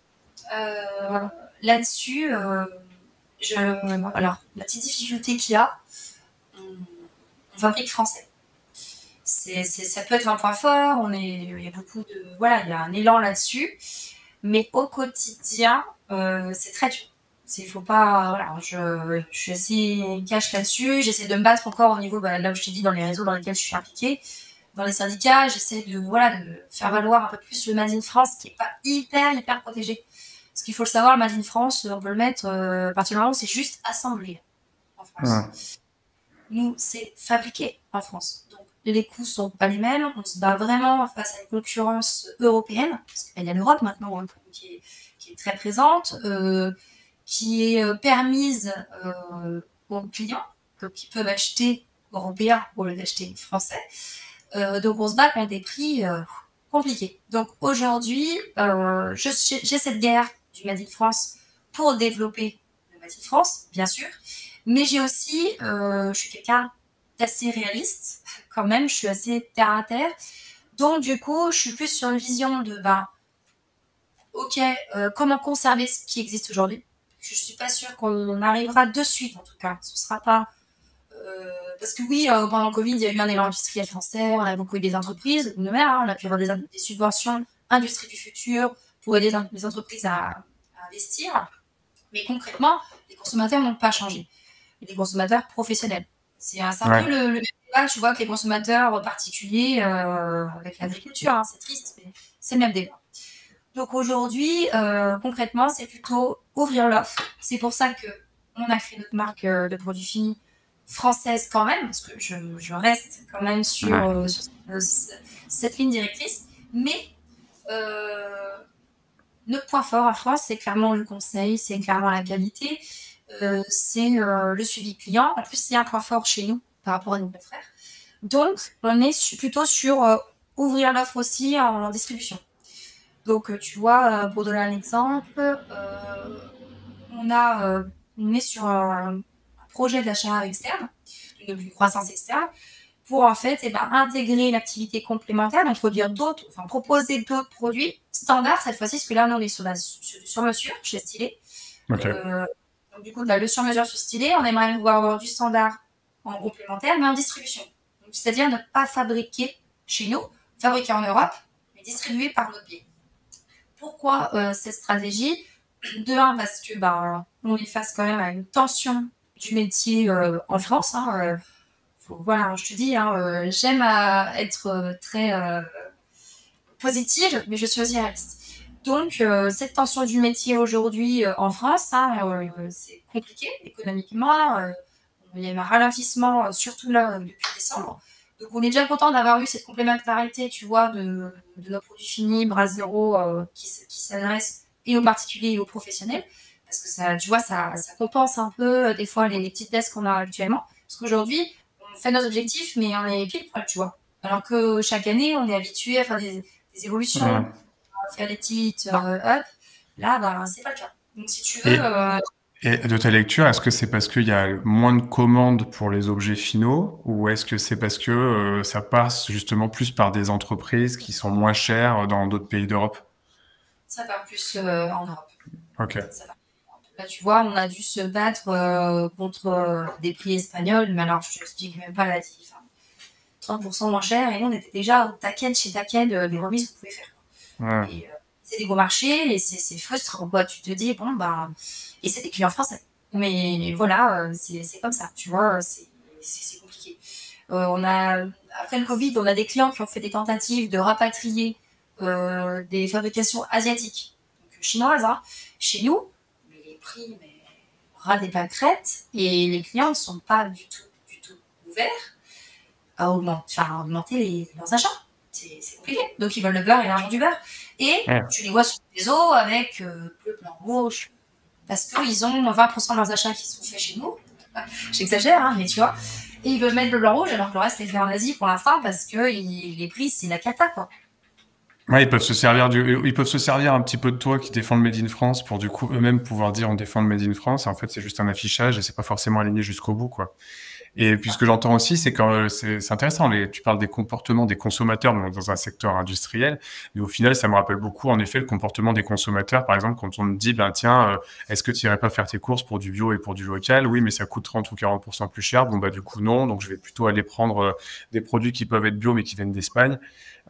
Là-dessus, alors, la petite difficulté qu'il y a, on fabrique français. Ça peut être un point fort, il y a beaucoup de. Voilà, il y a un élan là-dessus. Mais au quotidien, c'est très dur. Il faut pas. Voilà, je suis assez cash là-dessus. J'essaie de me battre encore au niveau, là où je t'ai dit, dans les réseaux dans lesquels je suis impliquée. Dans les syndicats, j'essaie de faire valoir un peu plus le Made in France, qui n'est pas hyper protégé. Parce qu'il faut le savoir, le Made in France, on peut le mettre, à partir du moment où c'est juste assemblé en France. Nous, c'est fabriqué en France. Donc, les coûts sont pas les mêmes. On se bat vraiment face à une concurrence européenne, parce qu'il y a l'Europe maintenant qui est très présente, qui est permise aux clients, donc qui peuvent acheter européens au lieu d'acheter français. Donc, on se bat contre des prix compliqué. Donc aujourd'hui, j'ai cette guerre du Made in France pour développer le Made in France, bien sûr, mais j'ai aussi, je suis quelqu'un d'assez réaliste quand même, je suis assez terre à terre. Donc du coup, je suis plus sur une vision de, ok, comment conserver ce qui existe aujourd'hui. Je suis pas sûre qu'on arrivera de suite, en tout cas. Ce sera pas parce que oui, pendant le Covid, il y a eu un élan industriel français, on a beaucoup eu des entreprises, on a pu avoir des subventions, industrie du futur, pour aider les entreprises à investir. Mais concrètement, les consommateurs n'ont pas changé. Et les consommateurs professionnels. C'est un peu Ouais. le même débat, tu vois, que les consommateurs particuliers avec l'agriculture. Hein, c'est triste, mais c'est le même débat. Donc aujourd'hui, concrètement, c'est plutôt ouvrir l'offre. C'est pour ça que on a créé notre marque de produits finis française quand même, parce que je reste quand même sur, Ouais. cette ligne directrice. Mais notre point fort en France, c'est clairement le conseil, c'est clairement la qualité, c'est le suivi client. En plus, c'est un point fort chez nous par rapport à nos confrères. Donc, on est plutôt sur ouvrir l'offre aussi en distribution. Donc, tu vois, pour donner un exemple, on est sur un projet d'achat externe, une croissance externe, pour en fait intégrer l'activité complémentaire, donc proposer d'autres produits standards cette fois-ci, parce que là, on est sur mesure chez Stylé. Ok. Donc, du coup, le sur-mesure sur Stylé, on aimerait pouvoir avoir du standard en complémentaire, mais en distribution. C'est-à-dire ne pas fabriquer chez nous, fabriquer en Europe, mais distribuer par notre biais. Pourquoi cette stratégie? De un, parce que on est face quand même à une tension du métier en France. Hein, voilà, je te dis, hein, j'aime être très positive, mais je suis aussi réaliste. Donc, cette tension du métier aujourd'hui en France, hein, c'est compliqué économiquement. Il y a eu un ralentissement, surtout là, depuis décembre. Donc, on est déjà content d'avoir eu cette complémentarité, tu vois, de nos produits finis, bras zéro, qui s'adressent et aux particuliers et aux professionnels. Parce que ça, tu vois, ça compense un peu, des fois, les petites baisses qu'on a actuellement. Parce qu'aujourd'hui, on fait nos objectifs, mais on est pile poil, tu vois. Alors que chaque année, on est habitué à faire des évolutions, Ouais. à faire des petites up. Là, c'est pas le cas. Donc, si tu veux, Et, et de ta lecture, est-ce que c'est parce qu'il y a moins de commandes pour les objets finaux ou est-ce que c'est parce que ça passe justement plus par des entreprises qui sont moins chères dans d'autres pays d'Europe? ça part plus en Europe. Ok. Ça va. Là, tu vois, on a dû se battre contre des prix espagnols, mais alors je t'explique même pas la diff. 30% moins cher, et nous on était déjà au taquet chez taquet des remises qu'on pouvait faire. Ouais. Et c'est des gros marchés, et c'est frustrant, quoi. Tu te dis, bon, et c'est des clients français. Mais voilà, c'est comme ça, tu vois, c'est compliqué. Après le Covid, on a des clients qui ont fait des tentatives de rapatrier des fabrications asiatiques, donc chinoises, hein, chez nous, mais les prix, ras des pâquerettes, et les clients ne sont pas du tout ouverts à augmenter leurs achats. C'est compliqué. Donc ils veulent le beurre et l'argent du beurre. Et Ouais. tu les vois sur les réseaux avec bleu, blanc, rouge, parce qu'ils ont 20% de leurs achats qui sont faits chez nous. J'exagère, hein, mais tu vois. Et ils veulent mettre le blanc rouge alors que le reste est fait en Asie pour l'instant parce que les prix, c'est la cata, quoi. Ouais, ils peuvent se servir un petit peu de toi qui défend le Made in France pour du coup eux-mêmes pouvoir dire on défend le Made in France. En fait, c'est juste un affichage et c'est pas forcément aligné jusqu'au bout, quoi. Et puis ce que j'entends aussi, c'est quand c'est intéressant. Tu parles des comportements des consommateurs dans un secteur industriel, mais au final, ça me rappelle beaucoup en effet le comportement des consommateurs. Par exemple, quand on me dit, ben tiens, est-ce que tu irais pas faire tes courses pour du bio et pour du local? Oui, mais ça coûte 30 ou 40% plus cher. Bon bah du coup non, donc je vais plutôt aller prendre des produits qui peuvent être bio mais qui viennent d'Espagne.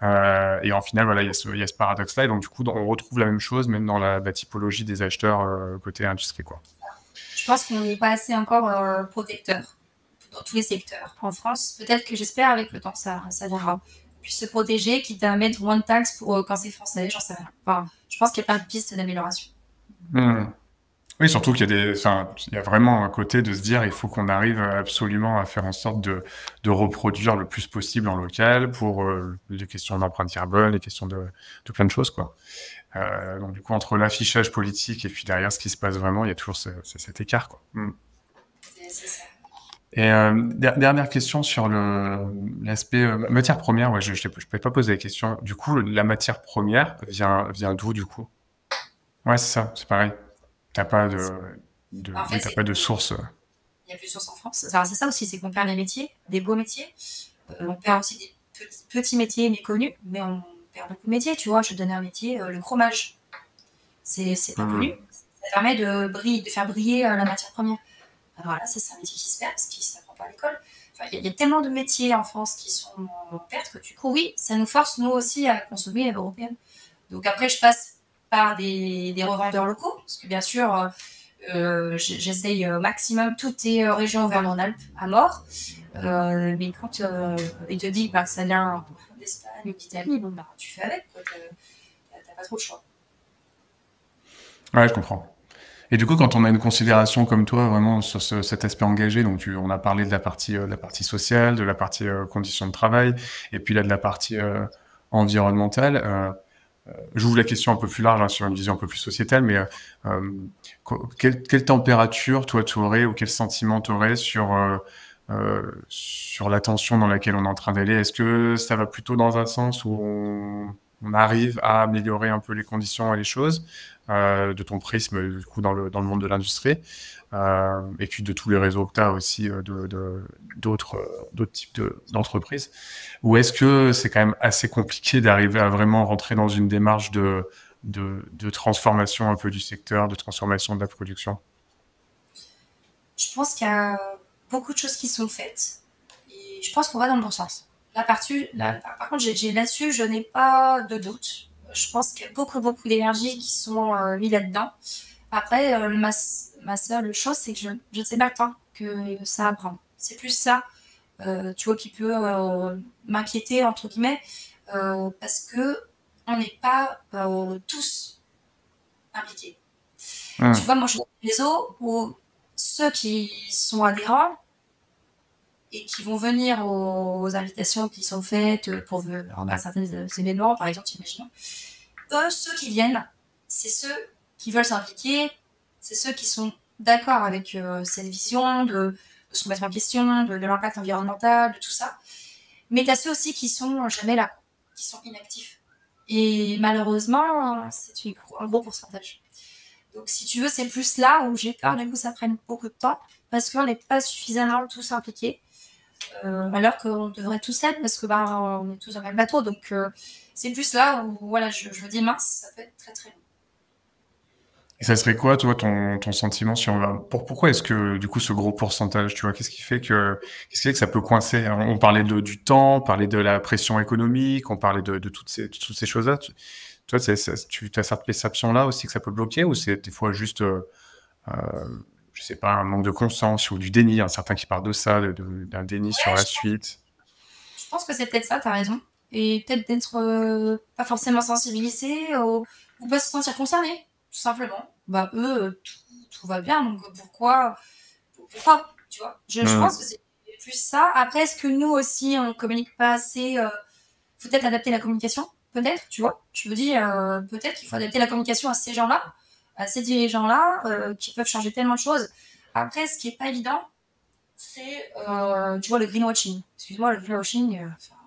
Et en final, voilà, il y a ce paradoxe-là. Et donc du coup, on retrouve la même chose même dans la typologie des acheteurs côté industrie, quoi. Je pense qu'on n'est pas assez encore protecteur dans tous les secteurs. En France, peut-être que j'espère avec le temps ça viendra. Puis se protéger, quitte à mettre moins de taxes pour quand c'est français, j'en sais rien. Enfin, je pense qu'il y a plein de pistes d'amélioration. Hmm. Oui, surtout qu'il y a enfin, il y a vraiment un côté de se dire, il faut qu'on arrive absolument à faire en sorte de reproduire le plus possible en local pour les questions d'empreinte carbone, les questions de plein de choses, quoi. Donc du coup, entre l'affichage politique et puis derrière ce qui se passe vraiment, il y a toujours cet écart, quoi. Mm. C'est ça. Et dernière question sur l'aspect matière première. Ouais, je peux pas poser la question. Du coup, la matière première vient d'où du coup? Ouais, c'est ça, c'est pareil. T'as pas En fait, oui, t'as c'est pas de source. il y a plus de sources en France. Alors, c'est ça aussi, c'est qu'on perd les métiers, des beaux métiers. On perd aussi des petits métiers méconnus, mais on perd beaucoup de métiers. Tu vois, je te donne un métier, le fromage. C'est pas connu. Hmm. Ça permet de faire briller la matière première. Alors là, ça, c'est un métier qui se perd parce qu'il ne s'apprend pas à l'école. Enfin, il y a tellement de métiers en France qui sont en perte que du coup, oui, ça nous force, nous aussi, à consommer européen. Donc après, je passe par des revendeurs locaux, parce que bien sûr, j'essaye maximum toutes les régions Auvergne-Rhône-Alpes à mort. Mais quand il te dit que ça vient d'Espagne ou d'Italie, bon, bah, tu fais avec, quoi. T'as pas trop le choix. Ouais, je comprends. Et du coup, quand on a une considération comme toi, vraiment sur cet aspect engagé, donc on a parlé de la partie sociale, de la partie conditions de travail, et puis là de la partie environnementale. J'ouvre la question un peu plus large, hein, sur une vision un peu plus sociétale, mais euh, quelle température toi tu aurais ou quel sentiment tu aurais sur la tension dans laquelle on est en train d'aller? Est-ce que ça va plutôt dans un sens où on arrive à améliorer un peu les conditions et les choses, de ton prisme du coup dans le monde de l'industrie, et puis de tous les réseaux que tu as aussi, d'autres types d'entreprises? Ou est-ce que c'est quand même assez compliqué d'arriver à vraiment rentrer dans une démarche de transformation un peu du secteur, de transformation de la production? Je pense qu'il y a beaucoup de choses qui sont faites et je pense qu'on va dans le bon sens. Par contre, là-dessus, je n'ai pas de doute. Je pense qu'il y a beaucoup d'énergie qui sont mis là-dedans. Après, ma seule chose, c'est que je ne sais pas quand que ça va prendre. C'est plus ça, tu vois, qui peut m'inquiéter, entre guillemets, parce que on n'est pas tous impliqués. Tu Hmm. vois, moi, je suis dans un réseau où ceux qui sont adhérents et qui vont venir aux invitations qui sont faites pour à certains événements, par exemple, imaginons, eux, ceux qui viennent, c'est ceux qui veulent s'impliquer, c'est ceux qui sont d'accord avec cette vision de se remettre en question, de l'impact environnemental, de tout ça. Mais tu as ceux aussi qui sont jamais là, qui sont inactifs. Et malheureusement, c'est un gros pourcentage. Donc, si tu veux, c'est plus là où j'ai peur du coup ça prenne beaucoup de temps parce qu'on n'est pas suffisamment tous impliqués, alors qu'on devrait tous l'être parce que bah, on est tous dans le même bateau. Donc, c'est plus là où voilà, je me dis mince, ça peut être très très long. Et ça serait quoi, toi, ton sentiment si on va... Pourquoi est-ce que, du coup, ce gros pourcentage, tu vois, qu'est-ce qui fait que ça peut coincer, hein? On parlait du temps, on parlait de la pression économique, on parlait de toutes ces choses-là. Toi, tu as cette perception-là aussi que ça peut bloquer, ou c'est des fois juste, euh, je sais pas, un manque de conscience ou du déni, il y a certains qui parlent de ça, d'un déni sur Ouais, la suite. je pense que c'est peut-être ça, t'as raison. Et peut-être d'être pas forcément sensibilisé ou pas se sentir concerné, tout simplement. Bah, eux, tout va bien, donc pourquoi, tu vois. Je pense Hmm. que c'est plus ça. Après, est-ce que nous aussi, on communique pas assez faut peut-être adapter la communication, peut-être, tu vois. Je me dis, peut-être qu'il faut adapter la communication à ces gens-là, à ces dirigeants-là, qui peuvent changer tellement de choses. Après, ce qui est pas évident, c'est, tu vois, le greenwashing. Excuse-moi, le greenwashing,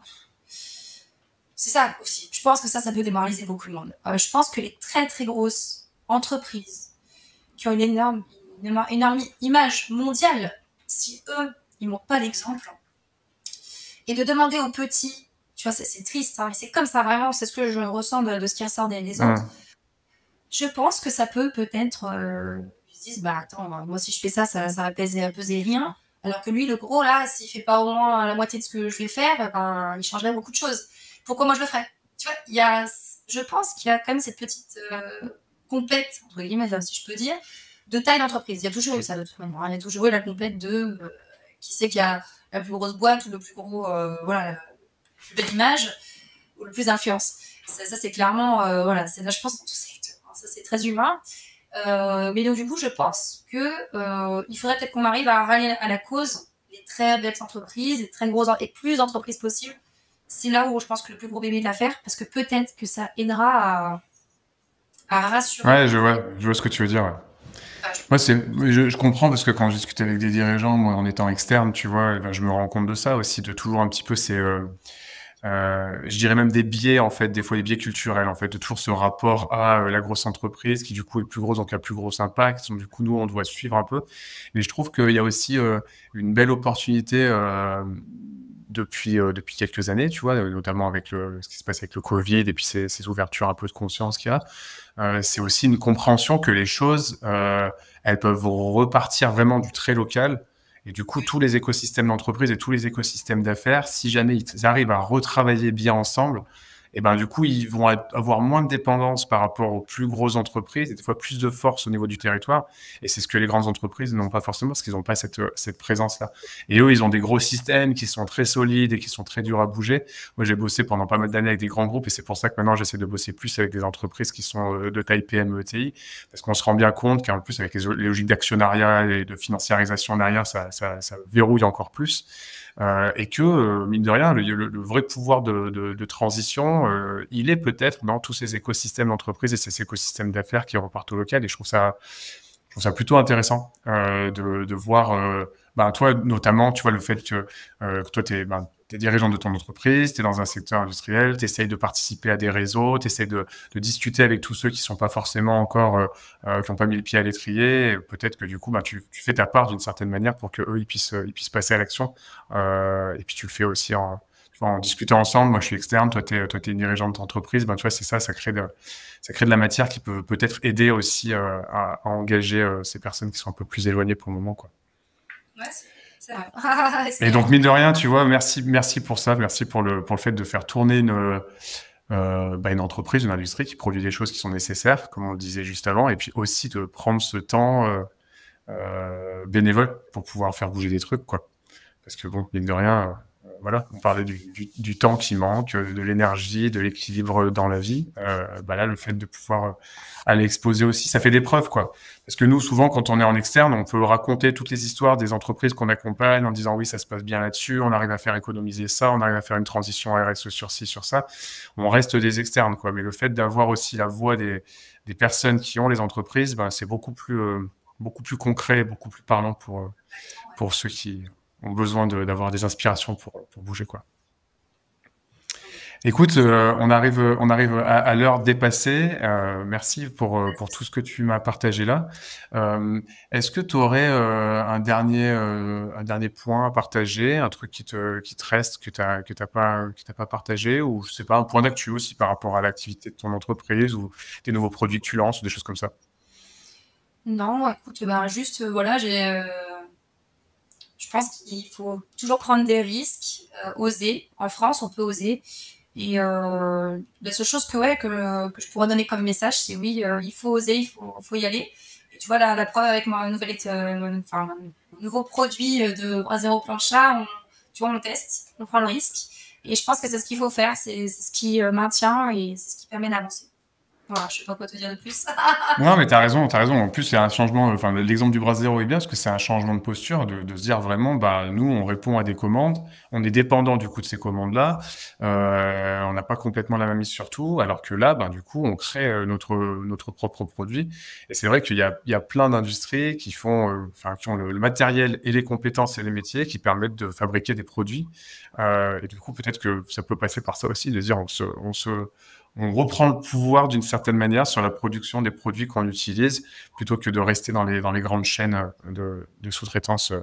c'est ça aussi. Je pense que ça peut démoraliser beaucoup de monde. Je pense que les très très grosses entreprises qui ont une énorme image mondiale, si eux, ils montrent pas l'exemple, et de demander aux petits, tu vois, c'est triste, hein, mais c'est comme ça vraiment, c'est ce que je ressens de ce qui ressort des autres. Hmm. Je pense que ça peut-être, ils se disent, bah attends, moi si je fais ça, ça va peser rien. Alors que lui, le gros, là, s'il fait pas au moins la moitié de ce que je vais faire, ben, il changerait beaucoup de choses. Pourquoi moi je le ferais? Tu vois, je pense qu'il y a quand même cette petite compète, entre guillemets, si je peux dire, de taille d'entreprise. Il y a toujours eu ça de toute manière, hein. Il y a toujours eu la compète de qui c'est qui a la plus grosse boîte ou le plus gros, voilà, la plus belle image ou le plus d'influence. Ça c'est clairement, voilà, c'est là, je pense, dans tout secteur. Hein. Ça, c'est très humain. Mais donc, du coup, je pense que il faudrait peut-être qu'on arrive à rallier à la cause les très belles entreprises, les très grosses et plus d'entreprises possibles. C'est là où je pense que le plus gros bébé de l'affaire, parce que peut-être que ça aidera à rassurer Ouais, beaucoup. je vois ce que tu veux dire. Ouais. Moi, je comprends parce que quand je discute avec des dirigeants, moi, en étant externe, tu vois, eh ben, je me rends compte de ça aussi, de toujours un petit peu je dirais même des biais, en fait, des fois des biais culturels, en fait, de toujours ce rapport à la grosse entreprise qui, du coup, est plus grosse, donc a plus gros impact. Donc, du coup, nous, on doit suivre un peu. Mais je trouve qu'il y a aussi une belle opportunité depuis quelques années, tu vois, notamment avec ce qui se passe avec le Covid et puis ces ouvertures un peu de conscience qu'il y a. C'est aussi une compréhension que les choses, elles peuvent repartir vraiment du très local. Et du coup, tous les écosystèmes d'entreprise et tous les écosystèmes d'affaires, si jamais ils arrivent à retravailler bien ensemble, et ben du coup, ils vont avoir moins de dépendance par rapport aux plus grosses entreprises et des fois plus de force au niveau du territoire. Et c'est ce que les grandes entreprises n'ont pas forcément parce qu'ils n'ont pas cette présence-là. Et eux, ils ont des gros systèmes qui sont très solides et qui sont très durs à bouger. Moi, j'ai bossé pendant pas mal d'années avec des grands groupes et c'est pour ça que maintenant, j'essaie de bosser plus avec des entreprises qui sont de taille PME, ETI, parce qu'on se rend bien compte qu'en plus, avec les logiques d'actionnariat et de financiarisation derrière, ça verrouille encore plus. Et que, mine de rien, le vrai pouvoir de transition, il est peut-être dans tous ces écosystèmes d'entreprise et ces écosystèmes d'affaires qui repartent au local. Et je trouve ça plutôt intéressant de voir, toi notamment, tu vois, le fait que toi, t'es dirigeant de ton entreprise, tu es dans un secteur industriel, tu essayes de participer à des réseaux, tu essayes de discuter avec tous ceux qui sont pas forcément encore, qui n'ont pas mis le pied à l'étrier. Peut-être que du coup, tu fais ta part d'une certaine manière pour que eux ils puissent passer à l'action. Et puis tu le fais aussi tu vois, en discutant ensemble. Moi, je suis externe, toi, t'es une dirigeante d'entreprise. Tu vois, c'est ça, ça crée de la matière qui peut peut-être aider aussi à engager ces personnes qui sont un peu plus éloignées pour le moment, quoi. Ouais, c'est vrai. Et donc, Espérons. mine de rien, tu vois, merci pour ça, merci pour le fait de faire tourner une entreprise, une industrie qui produit des choses qui sont nécessaires, comme on le disait juste avant, et puis aussi de prendre ce temps bénévole pour pouvoir faire bouger des trucs, quoi. Parce que bon, mine de rien, voilà, on parlait du temps qui manque, de l'énergie, de l'équilibre dans la vie. Là, le fait de pouvoir aller exposer aussi, ça fait des preuves, quoi. Parce que nous, souvent, quand on est en externe, on peut raconter toutes les histoires des entreprises qu'on accompagne en disant oui, ça se passe bien là-dessus, on arrive à faire économiser ça, on arrive à faire une transition RSE sur ci, sur ça. On reste des externes, quoi. Mais le fait d'avoir aussi la voix des personnes qui ont les entreprises, c'est beaucoup plus concret, beaucoup plus parlant pour ceux qui ont besoin d'avoir des inspirations pour bouger, quoi. Écoute, on arrive à l'heure dépassée. Merci pour tout ce que tu m'as partagé là. Est-ce que tu aurais un dernier point à partager, un truc qui te reste que t'as pas partagé, ou je sais pas, un point d'actu aussi par rapport à l'activité de ton entreprise ou des nouveaux produits que tu lances ou des choses comme ça? Non, écoute, juste, voilà, je pense qu'il faut toujours prendre des risques, oser. En France, on peut oser. Et la seule chose que je pourrais donner comme message, c'est oui, il faut oser, faut y aller. Et tu vois, la preuve avec mon nouveau produit de bras zéro plancha, tu vois, on teste, on prend le risque. Et je pense que c'est ce qu'il faut faire, c'est ce qui maintient et c'est ce qui permet d'avancer. Voilà, je sais pas quoi te dire de plus. Non, mais t'as raison, t'as raison. En plus, c'est un changement, enfin, l'exemple du bras zéro est bien parce que c'est un changement de posture, de se dire vraiment, nous, on répond à des commandes, on est dépendant du coup de ces commandes-là, on n'a pas complètement la main mise sur tout, alors que là, du coup, on crée notre propre produit. Et c'est vrai il y a plein d'industries qui qui ont le matériel et les compétences et les métiers qui permettent de fabriquer des produits. Et du coup, peut-être que ça peut passer par ça aussi, de dire, on reprend le pouvoir d'une certaine manière sur la production des produits qu'on utilise plutôt que de rester dans les grandes chaînes de sous-traitance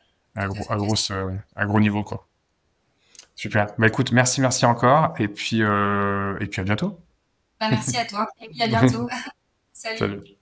à gros niveau, quoi. Super. Écoute, merci encore et puis à bientôt. Merci à toi et puis à bientôt. Salut. Salut.